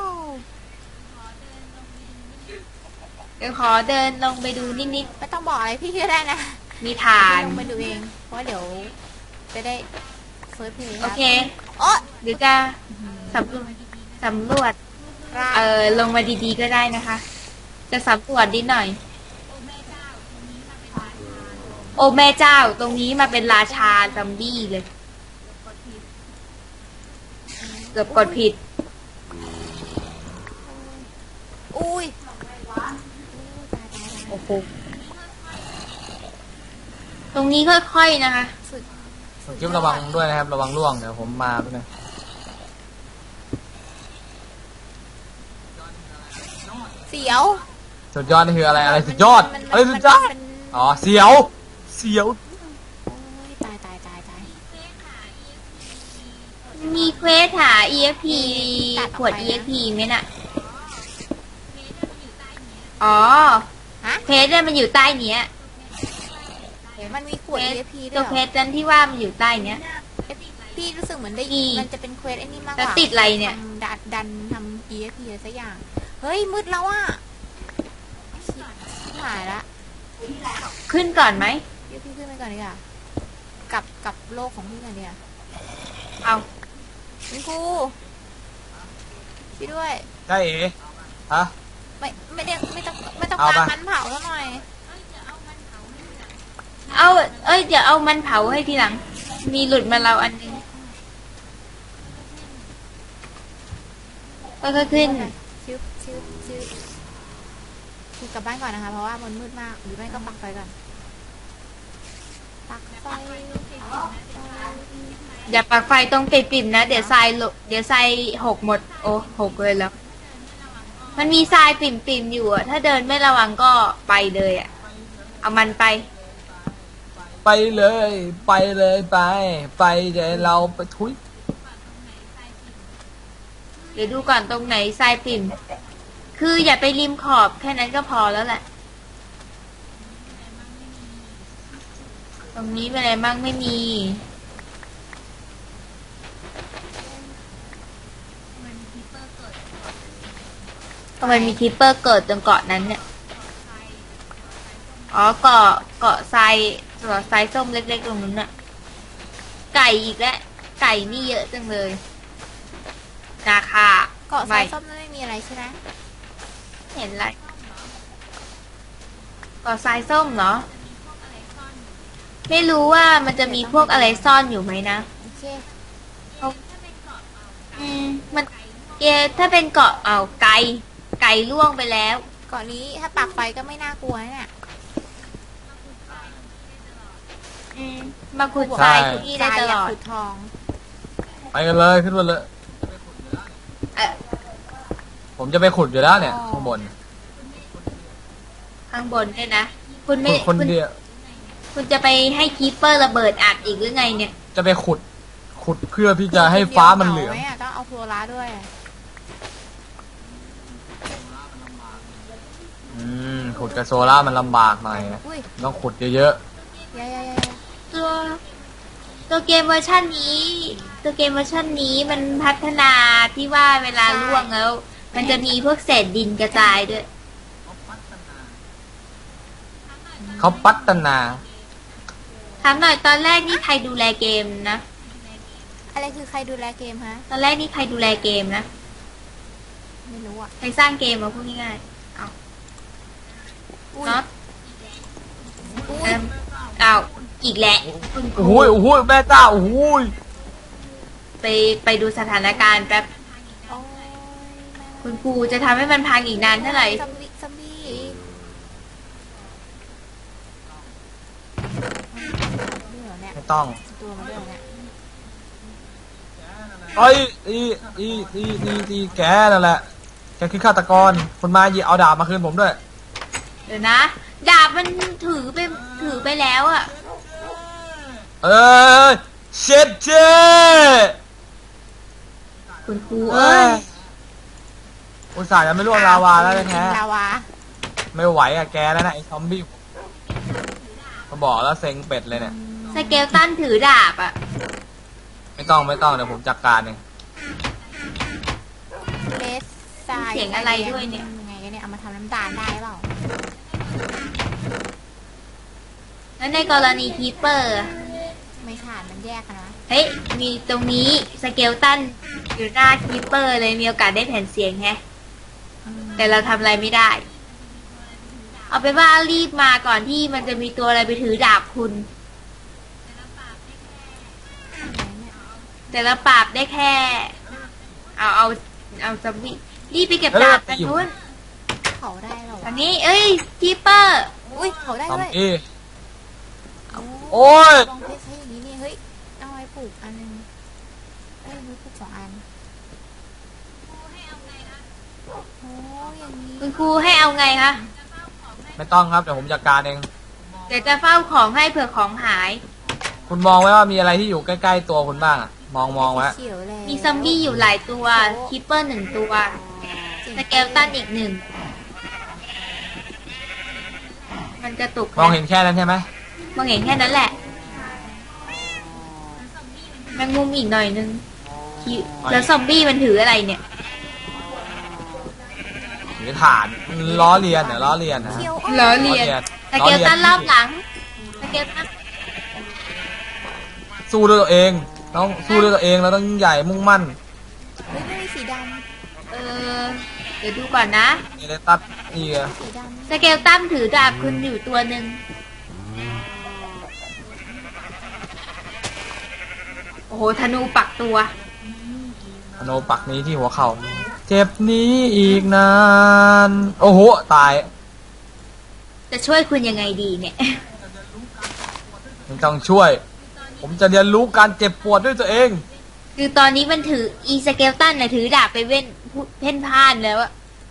เดี๋ยวขอเดินลงไปดูนิดไม่ต้องบอกอะไรพี่ก็ได้นะๆ มีฐานลงไปดูเองเพราะว่าเดี๋ยวจะได้เฟิร์สเพลย์โอเคโอ้เดี๋ยวจะสำรวจ ลงมาดีๆก็ได้นะคะ จะสำรวจนิดหน่อย โอ้แม่เจ้า ตรงนี้มาเป็นราชาซอมบี้เลย เกือบกดผิดอุ้ยโอ้โห ตรงนี้ค่อยๆนะคะสุดคลิประวังด้วยนะครับระวังร่วงเดี๋ยวผมมาแป๊บนึงเสียวสุดยอดนี่คืออะไรอะไรสุดยอดอะไรสุดยอดอ๋อเสียวเสียวโอ้ยตายมีเควสหา EXP ขวด EXP ไหมน่ะอ๋อฮะเควสเนี่ยมันอยู่ใต้เนี้ยมันมีขวด EXP ด้ตัว วยเหรเควอสนั้นที่ว่ามันอยู่ใต้เนี้ยพี่รู้สึกเหมือนได้อีมันจะเป็นเควสไอ้นี่มากกแล้วว่าติดอะไรเนี่ยดันทำ EXP อะไรสักอย่างเฮ้ยมืดแล้วอ่ะชิบหายละขึ้นก่อนไหมเดี๋ยวพี่ขึ้นไปก่อนดีกว่ากลับโลกของพี่ก่อนดีกว่าเอาคุณครูพี่ด้วยได้เอ๋ฮะไม่ต้องเอาการปะมันเผาซะหน่อยเอาเดี๋ยวเอามันเผาให้ทีหลัง มีหลุดมาเราอันนึงก็ขึ้นชื่อกลับบ้านก่อนนะคะเพราะว่ามันมืดมากหรือไม่ก็ปักไฟก่อนปักไฟอย่าปักไฟตรงปิ่มๆนะเดี๋ยวทรายหกหมดโอ้หกเลยแล้ว มันมีทรายปิ่มๆอยู่อะถ้าเดินไม่ระวังก็ไปเลยอะเอามันไปไปเลยไปเดี๋ยวเราไปทุยเดี๋ยวดูก่อนตรงไหนทรายปิ่ม คืออย่าไปริมขอบแค่นั้นก็พอแล้วแหละ ตรงนี้เป็นอะไรมั่งไม่มี ทำไมมีคิปเปอร์เกิดตรงเกาะนั้นเนี่ย อ๋อเกาะทรายส้มเล็กๆตรงนู้นน่ะ ไก่อีกแล้ว ไก่นี่เยอะจังเลยราคาเกาะสายส้มนั่นไม่มีอะไรใช่ไหมเห็นอะไรเกาะทรายส้มเหรอ ไม่รู้ว่ามันจะมีพวกอะไรซ่อนอยู่ไหมนะโอเคมันถ้าเป็นเกาะไก่ล่วงไปแล้วเกาะนี้ถ้าปักไฟก็ไม่น่ากลัวนะเนี่ยมาขุดทรายทุกที่ได้ตลอดขุดทองไปกันเลยขึ้นมาเลย ผมจะไปขุดอยู่แล้วเนี่ยข้างบนข้างบนเนี่ยนะคุณไม่คนเดียวคุณจะไปให้คีปเปอร์ระเบิดอัดอีกหรือไงเนี่ยจะไปขุดเพื่อที่จะให้ฟ้ามันเหลืองไหมต้องเอาโฟลาด้วยขุดกับโซล่ามันลำบากหน่อยนะอุ้ยต้องขุดเยอะยายตัวเกมเวอร์ชันนี้ มันพัฒนาที่ว่าเวลาล่วงแล้ว มันจะมีพวกเศษดินกระจายด้วยๆเขาพัฒนาถามหน่อยตอนแรกนี่ใครดูแลเกมนะอะไรคือใครดูแลเกมฮะตอนแรกนี่ใครดูแลเกมนะไม่รู้อ่ะใครสร้างเกมมาพูดง่ายๆเอาอุ้ยเนาะอุ้ยเอาอีกแหละคุณครูโอ้โหแม่เจ้าโอ้โหไปดูสถานการณ์แป๊บโอ้ยคุณครูจะทำให้มันพังอีกนานเท่าไหร่ซัมบี้นี่เหรอเนี่ยไม่ต้องตัวมันด้วยเหรอเนี่ยเอ้ยอีแกนั่นแหละแกคือฆาตกรคนมาหยิบเอาดาบมาคืนผมด้วยเดี๋ยวนะ ดาบมันถือไปแล้วอะเช็ดเจ้คุณครูเอ้ยอุตส่าห์จะไม่ล่วงลาวาแล้วแท้ลาวาไม่ไหวอะแกแล้วนะไอ้ซอมบี้มาบอกแล้วเซ็งเป็ดเลยเนี่ยสเกลตันถือดาบอะไม่ต้องเดี๋ยวผมจัดการเองเลสทรายเสียงอะไรด้วยเนี่ยยังไงกันเนี่ยเอามาทำน้ำตาลได้เปล่าแล้วในกรณีคีปเปอร์อะไม่ขาดมันแยกกันนะเฮ้ย มีตรงนี้สเกลตันอยู่หน้าคีปเปอร์เลยมีโอกาสได้แผ่นเสียงแฮะ แต่เราทำอะไรไม่ได้ เอาเป็นว่ารีบมาก่อนที่มันจะมีตัวอะไรไปถือดาบคุณ แต่ละปราบได้แค่ เอาซัมบี้รีบไปเก็บดาบกันนู้นเขาได้เหรออันนี้ เอ้ยคีปเปอร์อุ้ยเขาได้ซอมด้วยบี้โอ้ยลองเพชรใช้อย่างนี้นี่เฮ้ยเอ้ยมี2 อันโอ้อย่างนี้คุณครูให้เอาไงคะไม่ต้องครับเดี๋ยวผมจัดการเองเดี๋ยวจะเฝ้าของให้เผื่อของหายคุณมองไว้ว่ามีอะไรที่อยู่ใกล้ๆตัวคุณบ้างอะมองไว้เขียวแล้วมีซอมบี้อยู่หลายตัวคิปเปอร์1 ตัวสเกลตันอีก 1มันกระตุกมองเห็นแค่นั้นใช่ไหมมองเห็นแค่นั้นแหละแมงมุมอีกหน่อยนึงแล้วซอมบี้มันถืออะไรเนี่ยหรือฐานล้อเลียนเหรอล้อเลียนนะฮะเขียวล้อเลียนสเกลตันรอบหลังสเกลตันสู้ด้วยตัวเองต้องสู้ด้วยตัวเองเราต้องยิ่งใหญ่มุ่งมั่นเฮ้ยไม่มีสีดเออเดี๋ยวดูก่อนนะนี่เลยตัดนี่ไงำสีดสเกลตันถือดาบคุณอยู่ตัวหนึ่งโอ้โหธนูปักตัวอโนปักนี้ที่หัวเข่าเจ็บนี้อีกนานโอ้โหตายจะช่วยคุณยังไงดีเนี่ยไม่ต้องช่วย ผมจะเรียนรู้การเจ็บปวดด้วยตัวเองคือตอนนี้มันถืออีสเกลตันน่ะถือดาบไปเพ่นพ่านแล้วอะ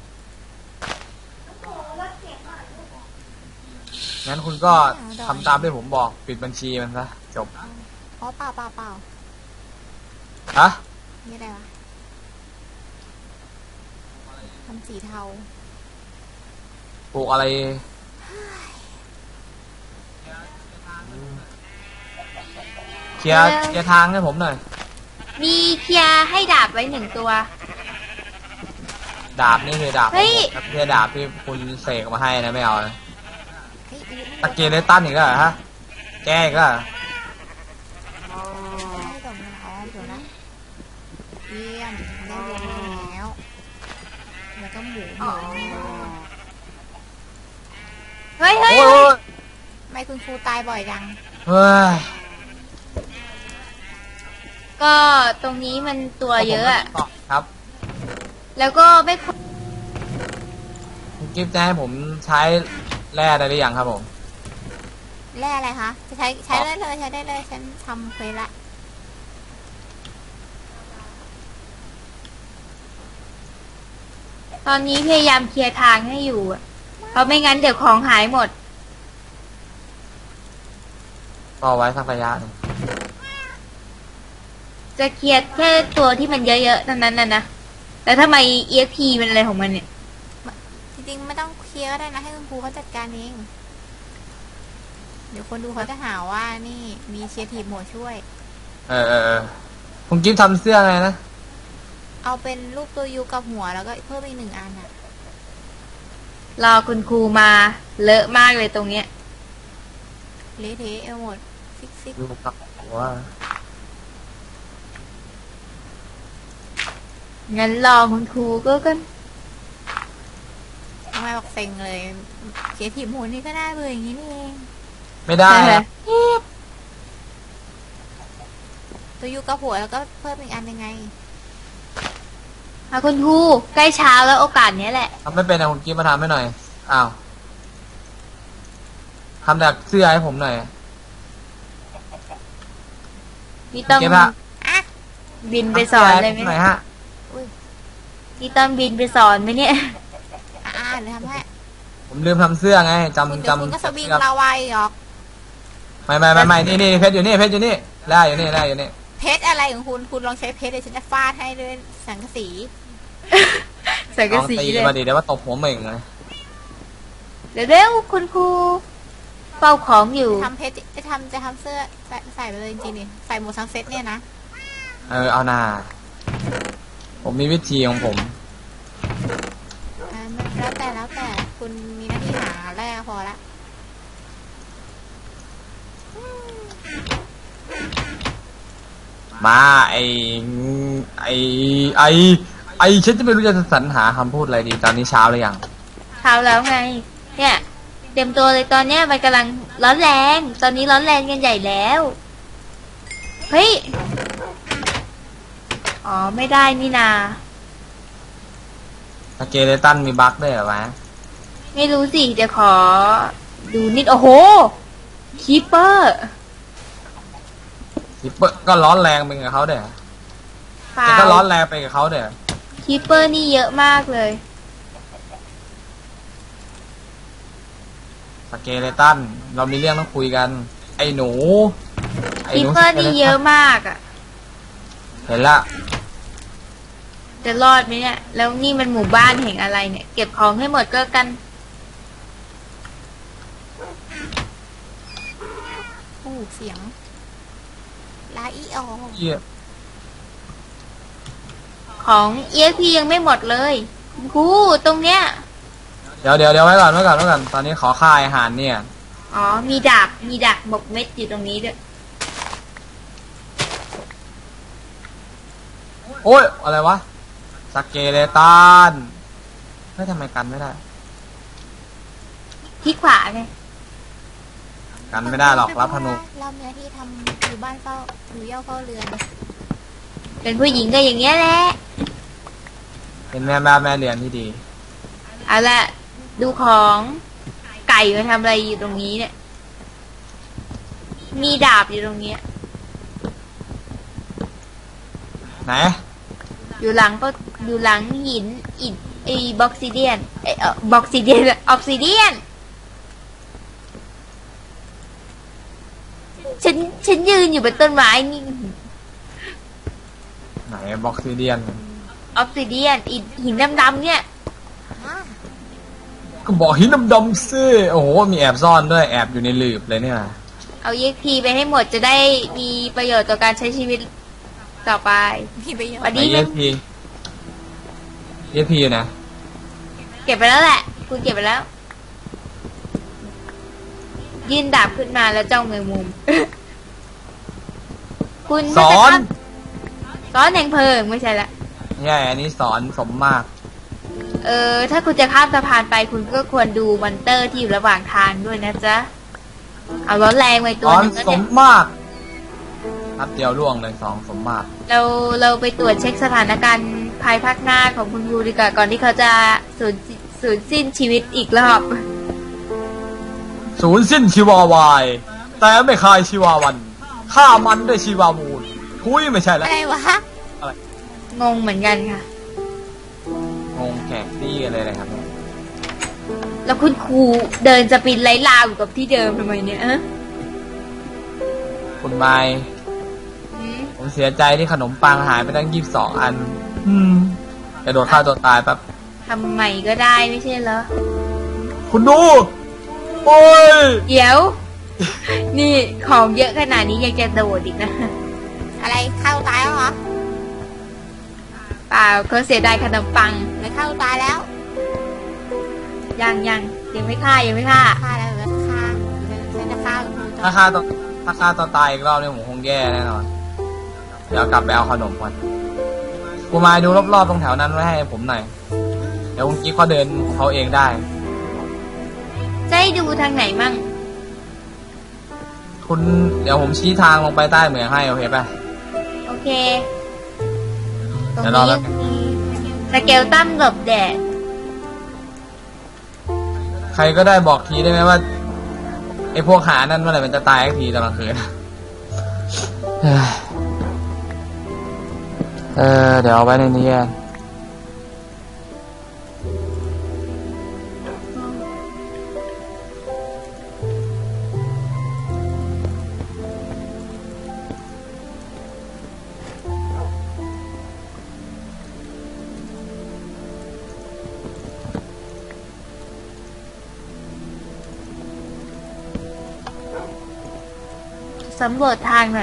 งั้นคุณก็ทำตามที่ผมบอกปิดบัญชีมันซะจบำอ๋อเปล่าฮะนี่อะไรวะทำสีเทาปลูกอะไรเคลียร์ทางให้ผมหน่อยมีเคลียร์ให้ดาบไว้1 ตัวดาบนี่คือดาบของเฮ้ยผมครับไม่ใช่ดาบที่คุณเสกมาให้นะไม่เอานะเฮ้ยตะเกียร์เลตันอีกแล้วเหรอฮะแก้อีกแล้วเหรอไม่ตรงนั้นอ๋อเดี๋ยวนะเยี่ยมได้วงแล้วแล้วก็หมูเฮ้ยโอ้ยไม่คุณครูตายบ่อยจังเฮ้ยก็ตรงนี้มันตัวเยอะอะครับแล้วก็ไม่พอคุณกิฟต์จะให้ผมใช้แร่ได้หรือยังครับผมแร่อะไรคะจะใช้ได้เลยใช้ได้เลยฉันทำเควสละตอนนี้พยายามเคลียร์ทางให้อยู่อะเพราะไม่งั้นเดี๋ยวของหายหมดรอไว้สักระยะหนึงจะเคลียร์แค่ตัวที่มันเยอะๆเท่านั้นนะแต่ทำไม EXP มันอะไรของมันเนี่ยจริงๆไม่ต้องเคลียร์ก็ได้นะให้คุณครูเขาจัดการเองเดี๋ยวคนดูเขาจะหาว่านี่มีเชียร์ทีมโหมดช่วยเออคุณกิฟต์ทำเสื้อไงนะเอาเป็นรูปตัวยูกับหัวแล้วก็เพิ่มอีก1 อันอ่ะรอคุณครูมาเลอะมากเลยตรงเนี้ยเละเทะเอาหมดซิกดูกับว่างั้นรอคุณครูก็กันทำไมบอกเซ็งเลยเชียร์ทีมโหมดนี่ก็น่าเบื่ออย่างนี้นี่เองไม่ได้ใช่ไหมนะตัวยูกับหัวแล้วก็เพิ่มอีกอันยังไงคุณครูใกล้เช้าแล้วโอกาสเนี้ยแหละทำไม่เป็นนะคุณกิฟต์มาทำให้หน่อยอ้าวทำแบบเสื้อให้ผมหน่อยมีต้องเก็บฮะอ่ะบินไปสอนเลยไหมทำสื้ให้ผหน่อยฮะมีต้องบินไปสอนไหมเนี่ยเดี๋ยวทำให้ผมลืมทำเสื้อไงคุณจำเดี๋ยวคุณก็สวิงเสื้อลาวายหรอกไม่นี่เพชรอยู่นี่เพชรอยู่นี่แร่อยู่นี่เพชรอะไรของคุณลองใช้เพชรเลยฉันจะฟาดให้ด้วยสังกะสีใส่กลระองสีตีเลยมาดิเดี๋ยวว่าตบหัวเหม่งเลยเดี๋ยวเร็วคุณครูเฝ้าของอยู่ทำเพชรจะทำเสื้อใส่ไปเลยจริงๆนี่ใส่หมดทั้งเซ็ตเนี่ยนะเอาหน้าผมมีวิธีของผมแล้วแต่คุณมีหน้าที่หาแรกพอละมาไอฉันจะไม่รู้จะสรรหาคำพูดอะไรดีตอนนี้เช้าหรือยังเช้าแล้วไง เนี่ยเตรียมตัวเลยตอนเนี้ยมันกำลังร้อนแรง ตอนนี้ร้อนแรงกันใหญ่แล้ว เฮ้ย อ๋อไม่ได้นี่นาสเกเลตันมีบั๊กด้วยเหรอวะไม่รู้สิ เดี๋ยวขอดูนิด โอ้โหคีเปอร์ฮิปเปอร์ก็ร้อนแรงเป็นกับเขาเด้อเปล่าก็ร้อนแรงไปกับเขาเนี่ยคีปเปอร์นี่เยอะมากเลยสเกเลตันเรามีเรื่องต้องคุยกัน ไอ้หนูคีปเปอร์นี่เยอะมากอ่ะเห็นละจะรอดไหมเนี่ย แล้วนี่มันหมู่บ้านแห่งอะไรเนี่ย เก็บของให้หมดก็กันโอ้เสียงลาอีออเหี้ยของ EXP ยังไม่หมดเลยกูตรงเนี้ยเดี๋ยวไว้ก่อนตอนนี้ขอค่าอาหารเนี่ยอ๋อ มีดาบหมกเม็ดอยู่ตรงนี้ด้วยโอ้ยอะไรวะสเกเลตันไม่ทำไมกันไม่ได้ที่ขวาไงกันไม่ได้หรอกรับธนูเรามีหน้าที่ทำอยู่บ้านเฝ้าอยู่เย่าเฝ้าเรือนเป็นผู้หญิงก็อย่างเงี้ยแหละเป็นแม่บ้านแม่เรือนที่ดีเอาละดูของไก่มาทำอะไรอยู่ตรงนี้เนี่ย มีดาบอยู่ตรงเนี้ยไหนอยู่หลังก็อยู่หลังหินอิฐบ็อกซิเดียนบ็อกซิเดียนออฟซิเดียนฉันยืนอยู่บนต้นไม้นี่ไหนบ็อกซิเดียนออฟซิเดียนอิฐหินดำๆเนี่ยก็บอกหินดำๆซิโอ้โหมีแอบซ่อนด้วยแอบอยู่ในหลืบเลยเนี่ยเอา EXP ไปให้หมดจะได้มีประโยชน์ต่อการใช้ชีวิตต่อไปมีประโยชวันน์นี้เอสพีอยู่นะเก็บไปแล้วแหละ คุณเก็บไปแล้ว ยื่นดาบขึ้นมาแล้วจ้องแมงมุม คุณสอนซ้อนแห่งเพลิงไม่ใช่ละใช่อันนี้สอนสมมากถ้าคุณจะข้ามสะพานไปคุณก็ควรดูมอนเตอร์ที่อยู่ระหว่างทางด้วยนะจ๊ะ เอาร้อนแรงไว้สตัวอนหนึ่งแล้วสเนี่มยมากนัดเดียวล่วงเลย2สมมากเราไปตรวจเช็คสถานการณ์ภายภาคหน้าของคุณครูดีกว่าก่อนที่เขาจะสูญสิ้นชีวิตอีกรอบศูนย์สิ้นชีวาวาย แต่ไม่คายชีวาวันฆ่ามันด้วยชีวามูลทุยไม่ใช่แล้วอะไรวะงงเหมือนกันค่ะงงแขกซี่กันเลยนะครับเนี่ยแล้วคุณครูเดินจะปีนไล่ลาวอยู่กับที่เดิมทำไมเนี่ยคุณไม้ผมเสียใจที่ขนมปังหายไปตั้ง22 อันกระโดดฆ่าตัวตายแป๊บทำใหม่ก็ได้ไม่ใช่เหรอคุณดู โอ้ยเดี๋ยว นี่ของเยอะขนาดนี้ยังจะโดดอีกนะอะไรเข้าตายแล้วเหรอเปล่าเขาเสียดายขนมปังไม่เข้าตายแล้วยังไม่ฆ่าฆ่าแล้วเหรอฆ่าฉันจะฆ่าคุณครูต่อถ้าฆ่าตัวตายอีกรอบเนี่ยผมคงแย่แน่นอน เดี๋ยวกลับไปเอาขนมก่อนกูมาดูรอบๆตรงแถวนั้นไว้ให้ผมหน่อย เดี๋ยวคุณกิ๊กเขาเดินของเขาเองได้จะให้ดูทางไหนมั่งคุณเดี๋ยวผมชี้ทางลงไปใต้เหมืองให้โอเคป่ะโอเค ตรงเดี๋ยวรอนี้แป๊บมีสเกลตั้มหลบแดดใครก็ได้บอกทีได้ไหมว่าไอ้พวกหานั่นเมื่อไหร่มันจะตายสักทีตอนกลางคืน เดี๋ยวเอาไว้ในนี้กันสำรวจทางหน่อย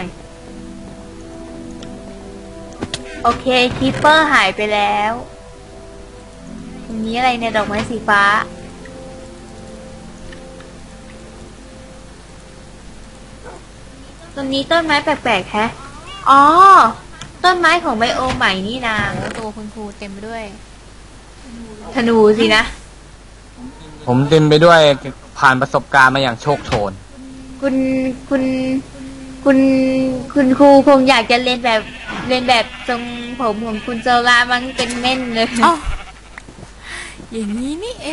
โอเคคีปเปอร์หายไปแล้วตรงนี้อะไรเนี่ยดอกไม้สีฟ้า ตรงนี้ต้นไม้แปลกๆแฮะ อ๋อ ต้นไม้ของไบโอใหม่นี่นาตัวคุณครูเต็มไปด้วยธนูสินะผมเต็มไปด้วยผ่านประสบการณ์มาอย่างโชคโชนคุณครูคงอยากจะเรียนแบบทรงผมของคุณโซลามั้งเป็นเม่นเลยอ๋อ อย่างนี้นี่เอง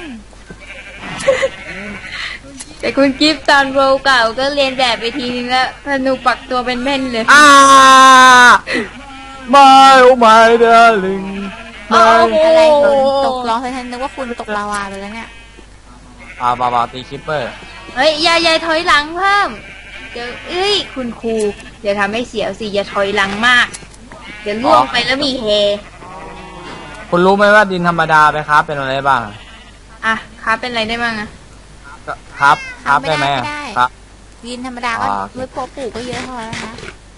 แต่คุณกิฟต์ตอนโรลเก่าก็เรียนแบบไปทีนึงแล้วธนูปักตัวเป็นเม่นเลยไม่ my darling อะไรคุณตกลองฉันนึกว่าคุณตกลาวาไปแล้วเนี่ยบาตีคิปเปอร์เฮ้ยอย่าถอยหลังเพิ่มเดี๋ยวคุณครูอย่าทำให้เสียวสิอย่าถอยหลังมากเดี๋ยวล่วงไปแล้วมีเฮคุณรู้ไหมว่าดินธรรมดาไปครับเป็นอะไรบ้างอ่ะครับเป็นอะไรได้บ้างอะครับได้ไหมครับดินธรรมดาก็ไม่พอปลูกก็เยอะพอแล้วนะ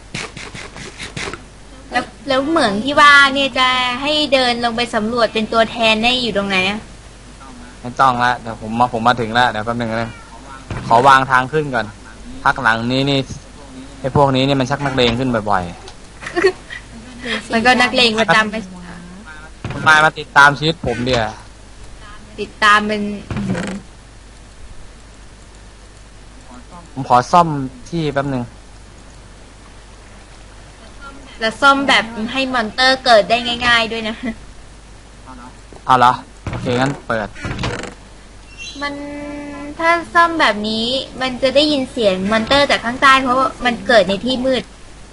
แล้วเหมืองที่ว่าเนี่ยจะให้เดินลงไปสำรวจเป็นตัวแทนได้อยู่ตรงไหนไม่ต้องละเดี๋ยวผมมาถึงแล้วเดี๋ยวแป๊บนึงนะขอวางทางขึ้นก่อนพักหลังนี้นี่ไอ้พวกนี้นี่มันชักนักเลงขึ้นบ่อยๆมันก็นักเลงประจำไปมาติดตามชีวิตผมเดียวติดตามเป็นผมขอซ่อมที่แป๊บนึงแล้วซ่อมแบบให้มอนเตอร์เกิดได้ง่ายๆด้วยนะเอาเหรอโอเคงั้นเปิดมันถ้าซ่อมแบบนี้มันจะได้ยินเสียงมอนเตอร์จากข้างใต้เพราะว่ามันเกิดในที่มืด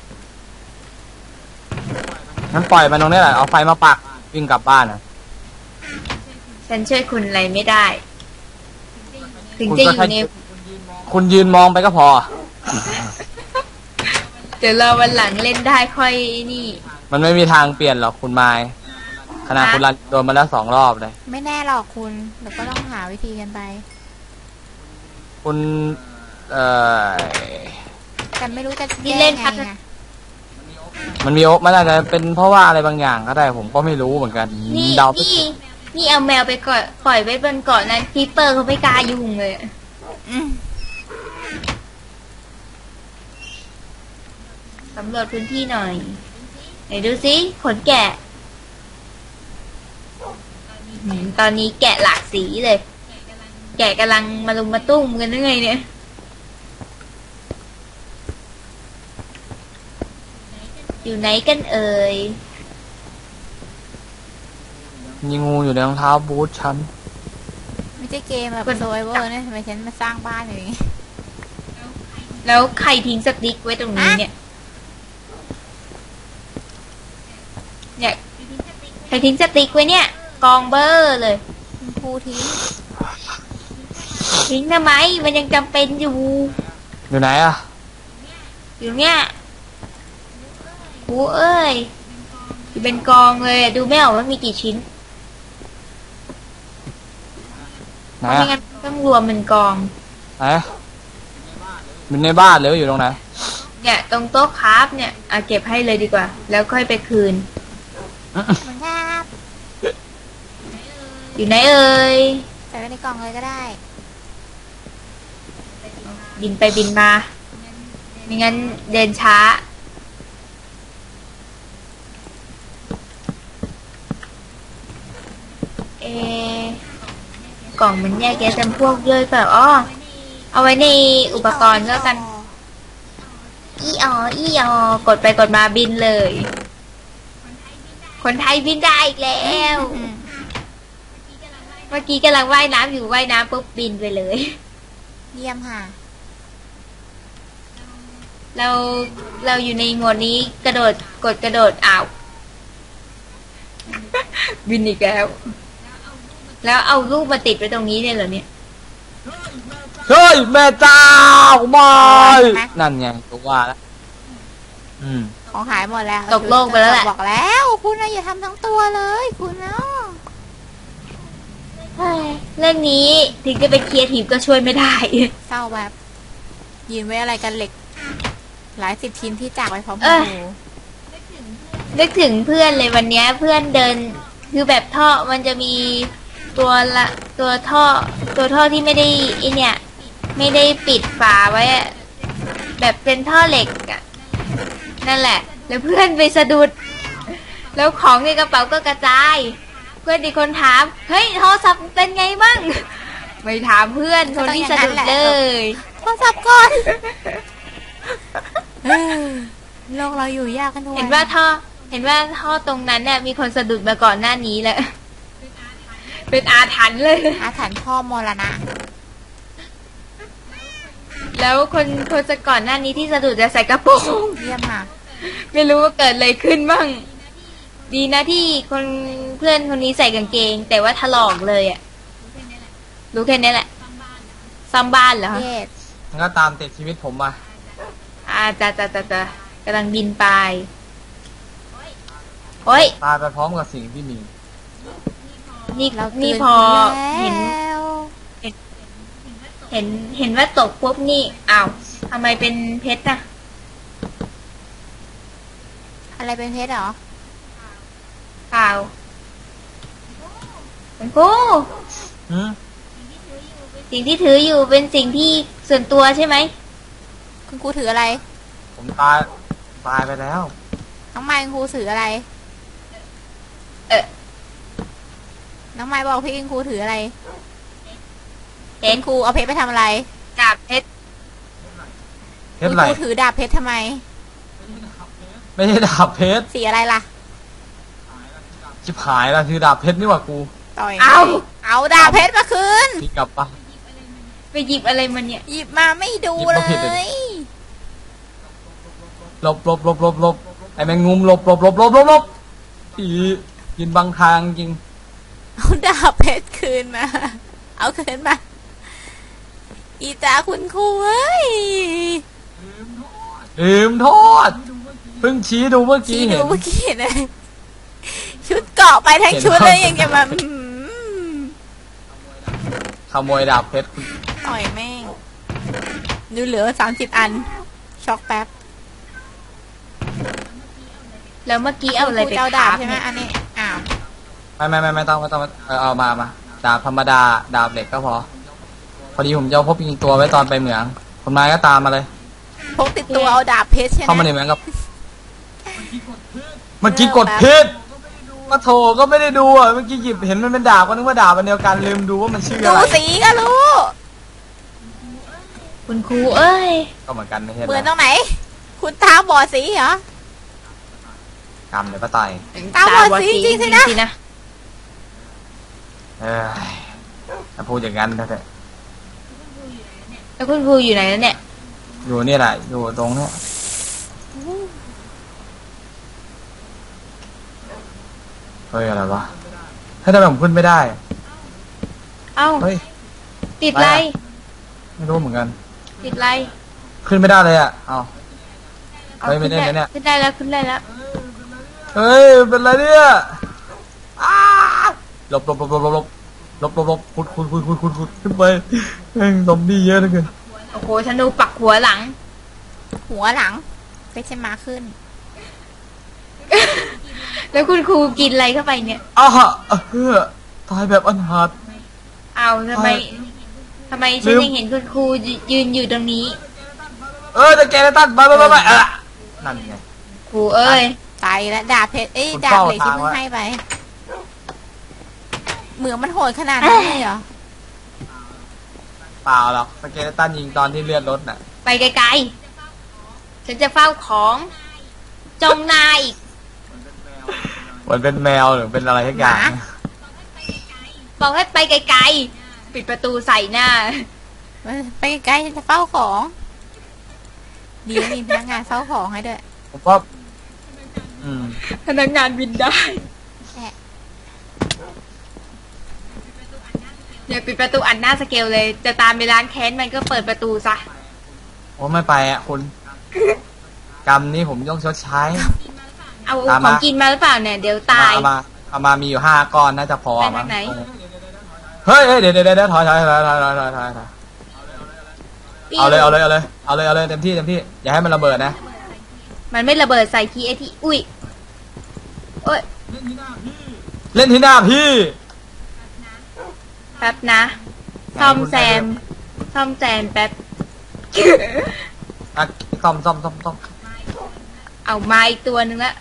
งั้นปล่อยมันตรงนี้แหละเอาไฟมาปักวิ่งกลับบ้านนะฉันช่วยคุณอะไรไม่ได้ถึงจะอยู่ในคุณยืนมองไปก็พอเดี๋ยวเราวันหลังเล่นได้ค่อยนี่มันไม่มีทางเปลี่ยนหรอกคุณไม้ขนาดคุณโดนมาแล้ว2 รอบเลยไม่แน่หรอกคุณเดี๋ยวก็ต้องหาวิธีกันไปคุณแต่ไม่รู้จะเล่นพัดมันมีมันอาจจะเป็นเพราะว่าอะไรบางอย่างก็ได้ผมก็ไม่รู้เหมือนกันนี่เอาแมวไปปล่อยไว้บนเกาะนั้นคีเปอร์เขาไม่กล้ายุ่งเลยสำรวจพื้นที่หน่อยไหนดูสิขนแกะตอนนี้แกะหลากสีเลยแกะกำลังมาลุมมาตุ้มกันยังไงเนี่ยอยู่ไหนกันเอ่ยมีงูอยู่ในรองเท้าบูทฉันไม่ใช่เกมแบบโซยเวอร์เนี่ยทำไมฉันมาสร้างบ้านอย่างนี้แล้วใครทิ้งสติ๊กไว้ตรงนี้เนี่ยใครทิ้งสติ๊กไว้เนี่ยกองเบอร์เลยผู้ทิ้งทำไมมันยังจำเป็นอยู่ไหนอ่ะอยู่เนี่ยเอ้ยอยู่เป็นกองเลยดูไม่ออกว่ามีกี่ชิ้นเพราะไม่งั้นต้องรวมเป็นกองไหนมันในบ้านหรืออยู่ตรงไหนเนี่ยตรงโต๊ะคราฟเนี่ยเก็บให้เลยดีกว่าแล้วค่อยไปคืนมันครับอยู่ไหนเอ่ยใส่ไว้ในกล่องเลยก็ได้บินไปบินมาไม่งั้นเดินช้ากล่องมันแยกแยะจำพวกเลยเปล่าเอาไว้ในอุปกรณ์ก็กันอีอ๋อกดไปกดมาบินเลยคนไทยบินได้อีกแล้วเมื่อกี้กำลังว่ายน้ำอยู่ว่ายน้ำปุ๊บบินไปเลยเยี่ยมค่ะเราอยู่ในโหมดนี้กระโดดอ้าวบินอีกแล้วเอารูปมาติดไว้ตรงนี้เนี่ยเหรอเนี่ยเฮ้ยแม่เจ้าไม่นั่นไงตัวว่าแล้วของหายหมดแล้วตกโลกไปแล้วแหละบอกแล้วคุณอย่าทำทั้งตัวเลยคุณเนาะเรื่องนี้ถึงจะเป็นครีเอทีฟก็ช่วยไม่ได้เศร้าแบบยืนไว้อะไรกันเหล็กหลาย10 ชิ้นที่จากไปพร้อมกันนึกถึงเพื่อนเลยวันนี้เพื่อนเดินคือแบบท่อมันจะมีตัวท่อที่ไม่ได้เนี่ยไม่ได้ปิดฝาไว้แบบเป็นท่อเหล็กนั่นแหละแล้วเพื่อนไปสะดุดแล้วของในกระเป๋าก็กระจายเพื่อนอีกคนถามเฮ้ยโทรศัพท์เป็นไงบ้างไม่ถามเพื่อนคนที่สะดุดเลยโทรศัพท์ก่อนโลกเราอยู่ยากกันทุกวันเห็นว่าท่อตรงนั้นเนี่ยมีคนสะดุดมาก่อนหน้านี้แล้วเป็นอาถรรพ์เลยอาถรรพ์พ่อมรณะแล้วคนจะก่อนหน้านี้ที่สะดุดจะใส่กระโปรงเยี่ยมค่ะไม่รู้ว่าเกิดอะไรขึ้นบ้างดีนะที่คนเพื่อนคนนี้ใส่กางเกง แต่ว่าถลอกเลยอ่ะรู้แค่นี้แหละซ่อมบ้านเหรอเย็ดมันก็ตามติดชีวิตผมมาจะกำลังบินไปโอ้ยตายไปพร้อมกับสิ่งที่มีนี่เรานี่ตื่พอขึ้เห็นแล้วเห็นว่าตกปุ๊บนี่อ้าวทำไมเป็นเพชรน่ะอะไรเป็นเพชรเหรอเปล่าเป็นกูหืมสิ่งที่ถืออยู่เป็นสิ่งที่ส่วนตัวใช่ไหมคุณครูถืออะไรผมตายไปแล้วน้องไม้คุณครูถืออะไรเออน้องไม้บอกพี่คุณครูถืออะไรเห็นคุณครูเอาเพชรไปทำอะไรดาบเพชรเพคุชณรไหลครูถือดาบเพชรทำไมไม่ใช่ดาบเพชรสีอะไรล่ะชิบหายแล้วคือดาบเพชรนี่หว่ากูต่อยเอาเอาดาบเพชรมาคืนพี่กลับปะไปหยิบอะไรมันเนี่ยหยิบมาไม่ดูหยิบเลมาผิดเลยยหลบไอ้แมงมุมหลบอียินบังทางจริงเอาดาบเพชรคืนมา เอาคืนมา อีตาคุณครูเอ้ยลืมโทษเพิ่งชี้ดูเมื่อกี้ชี้เห็ดูนเมื่อกี้เห็นเลยชุดเกาะไปทั้งเห็นชุดเลยยังจะมาขโมยดาบเพชรต่อยแม่งดูเหลือ30 อัน ช็อกแป๊บแล้วเมื่อกี้เอาอะไรคไปเจ้าดาบคบใช่ไหมเนี่ยอันนี้อ้าวไม่ต้องเอามาดาบธรรมดาดาบเหล็กก็พอดีผมจะเอาพกยิงตัวไว้ตอนไปเหมืองคนนายก็ตามมาเลยพกติดตัวเอาดาบเพชรใช่ไหมเข้ามาในเหมืองกับเมื่อกี้กดผิดมาโถก็ไม่ได้ดูอ่ะเมื่อกี้หยิบเห็นมันเป็นดาบก็นึกว่าดาบอันเดียวกันลืมดูว่ามันชื่อดูอะไรสีก็รู้คุณครูเอ้ยก็เหมือนกันไม่ใช่เหมือนเหตรรองไหน คุณตาบอดสีเหรอกรรมเดี๋ยวป้าไตายตาบอดสีจริงสินะเออถ้าพูดอย่างนั้นเถอะแล้วคุณครูอยู่ไหนแล้วเนี่ยอยู่นี่แหละอยู่ตรงเนี้ยเฮ้ยอะไรวะถ้าทำไมผมขึ้นไม่ได้เอ้าเฮ้ยติดไรไม่รู้เหมือนกันติดไรขึ้นไม่ได้เลยอ่ะเอาเอาเฮ้ยไม่ได้ขึ้เนี่ยขึ้นได้แล้วขึ้นได้แล้วเฮ้ยเป็นไรเนี่ยอ้าหลบขุดขึ้นไปแม่งซอมบี้เยอะเหลือเกินโอ้โหธนูปักหัวหลังหัวหลังไปใช่มาขึ้นแล้วคุณครูกินอะไรเข้าไปเนี่ยอ้าตายแบบอนาถเอาทำไม ฉันลืมยังเห็นคุณครูยืนอยู่ตรงนี้จะแกตันไปนั่นไงครูเอ้ยตายแล้วดาบเพชรเอ้ยคุณดาบเฝ้าเหล็กที่ทางเพิ่งไว้ให้ไปเหมืองมันโหดขนาดนั้นเลยเหรอเปล่าหรอกสเกเลตันยิงตอนที่เลือดลดน่ะไปไกลๆ ฉันจะเฝ้าของจงนายมันเป็นแมวหรือเป็นอะไรทุกอย่างบอกให้ไปไกลๆ ปิดประตูใส่หน้าไปใกล้ๆจะเฝ้าของ ดีนะมีพนักงานเฝ้าของให้ด้วยผมว่ามพนักงานบินได้แอะเดี๋ยวปิดประตูอันหน้าสเกลเลย จะตามไปร้านแค้นมันก็เปิดประตูซะผมไม่ไปอ่ะคุณ กรรมนี้ผมต้องชดใช้เอาตามขมาองกินมาหรือเปล่าเนี่ย เดี๋ยวตายเอามามีอยู่5 ก้อนน่าจะพอไปมั้ทาง งไหนเฮ้ยเดี๋ยวถอยเอาเลยเต็มที่อย่าให้มันระเบิดนะมันไม่ระเบิดใส่ทีไอทีอุ้ยโอ้ยเล่นที่หน้าพี่แป๊บนะ ซ่อมแซมแป๊บอ่ะซ่อมเอามาอีกตัวหนึ่งละ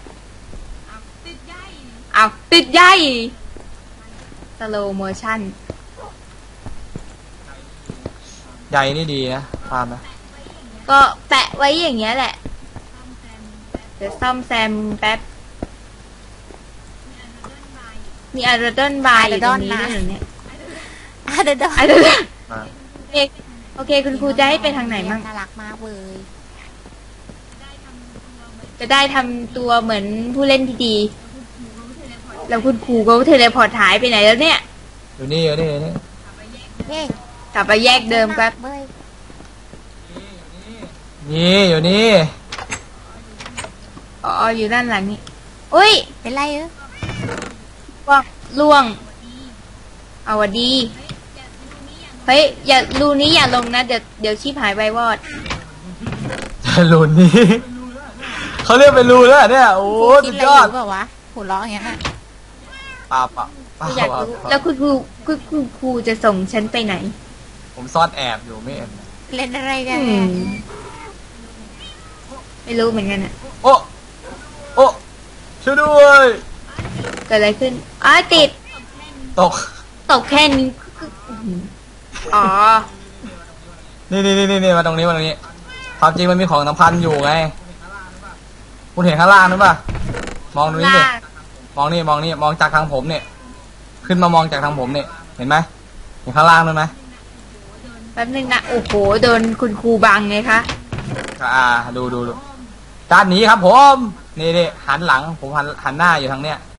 เอาติดใยสโลโมชั่นใหญ่นี่ดีนะฟาร์มนะก็แปะไว้อย่างเงี้ยแหละ เดี๋ยวซ่อมแซมแป๊บ มีอาร์ดอนบายอยู่ตรงนี้ด้วยเหรอเนี่ยเดี๋ยวอาร์ดอนมาโอเค คุณครูจะให้ไปทางไหนมั่งน่ารักมากเลยจะได้ทำตัวเหมือนผู้เล่นที่ดีแล้วคุณครูก็เทเลพอร์ตหายไปไหนแล้วเนี่ยอยู่นี่อยู่นี่อยู่นี่เฮ้ยกลับไปแยกเดิมครับเบ้ยนี่อยู่นี่อ๋ออยู่ด้านหลังนี่อุ้ยเป็นไรเออล่วงเอาวัสดี เฮ้ยอย่ารูนี้อย่าลงนะเดี๋ยวชีพหายไปวอดรูนี้เขาเรียกเป็นรูแล้วเนี่ยโอ้คิสุดดอะไรยออดยู่เปล่าวะหัวเราะอย่างเงี้ยน่ะป่าป่าป่าอยากรู้แล้วคุณครูจะส่งฉันไปไหนผมซ่อนแอบอยู่ไม่เห็นเล่นอะไรกันเนี่ยไม่รู้เหมือนกันอ่ะโอ้โอ้ช่วยด้วยเกิดอะไรขึ้นอ๋อติดตกตกแค่นี้อ๋อนี่มาตรงนี้มาตรงนี้ความจริงมันมีของสำคัญอยู่ไงคุณเห็นข้างล่างนึกป่ะมองตรงนี้ดิมองนี่มองจากทางผมเนี่ยขึ้นมามองจากทางผมเนี่ยเห็นไหมเห็นข้างล่างด้วยไหมแป๊บนึงนะโอ้โหโดนคุณครูบังไงคะดูด้านนี้ครับผมนี่หันหลังผมหันหน้าอยู่ทางเนี้ย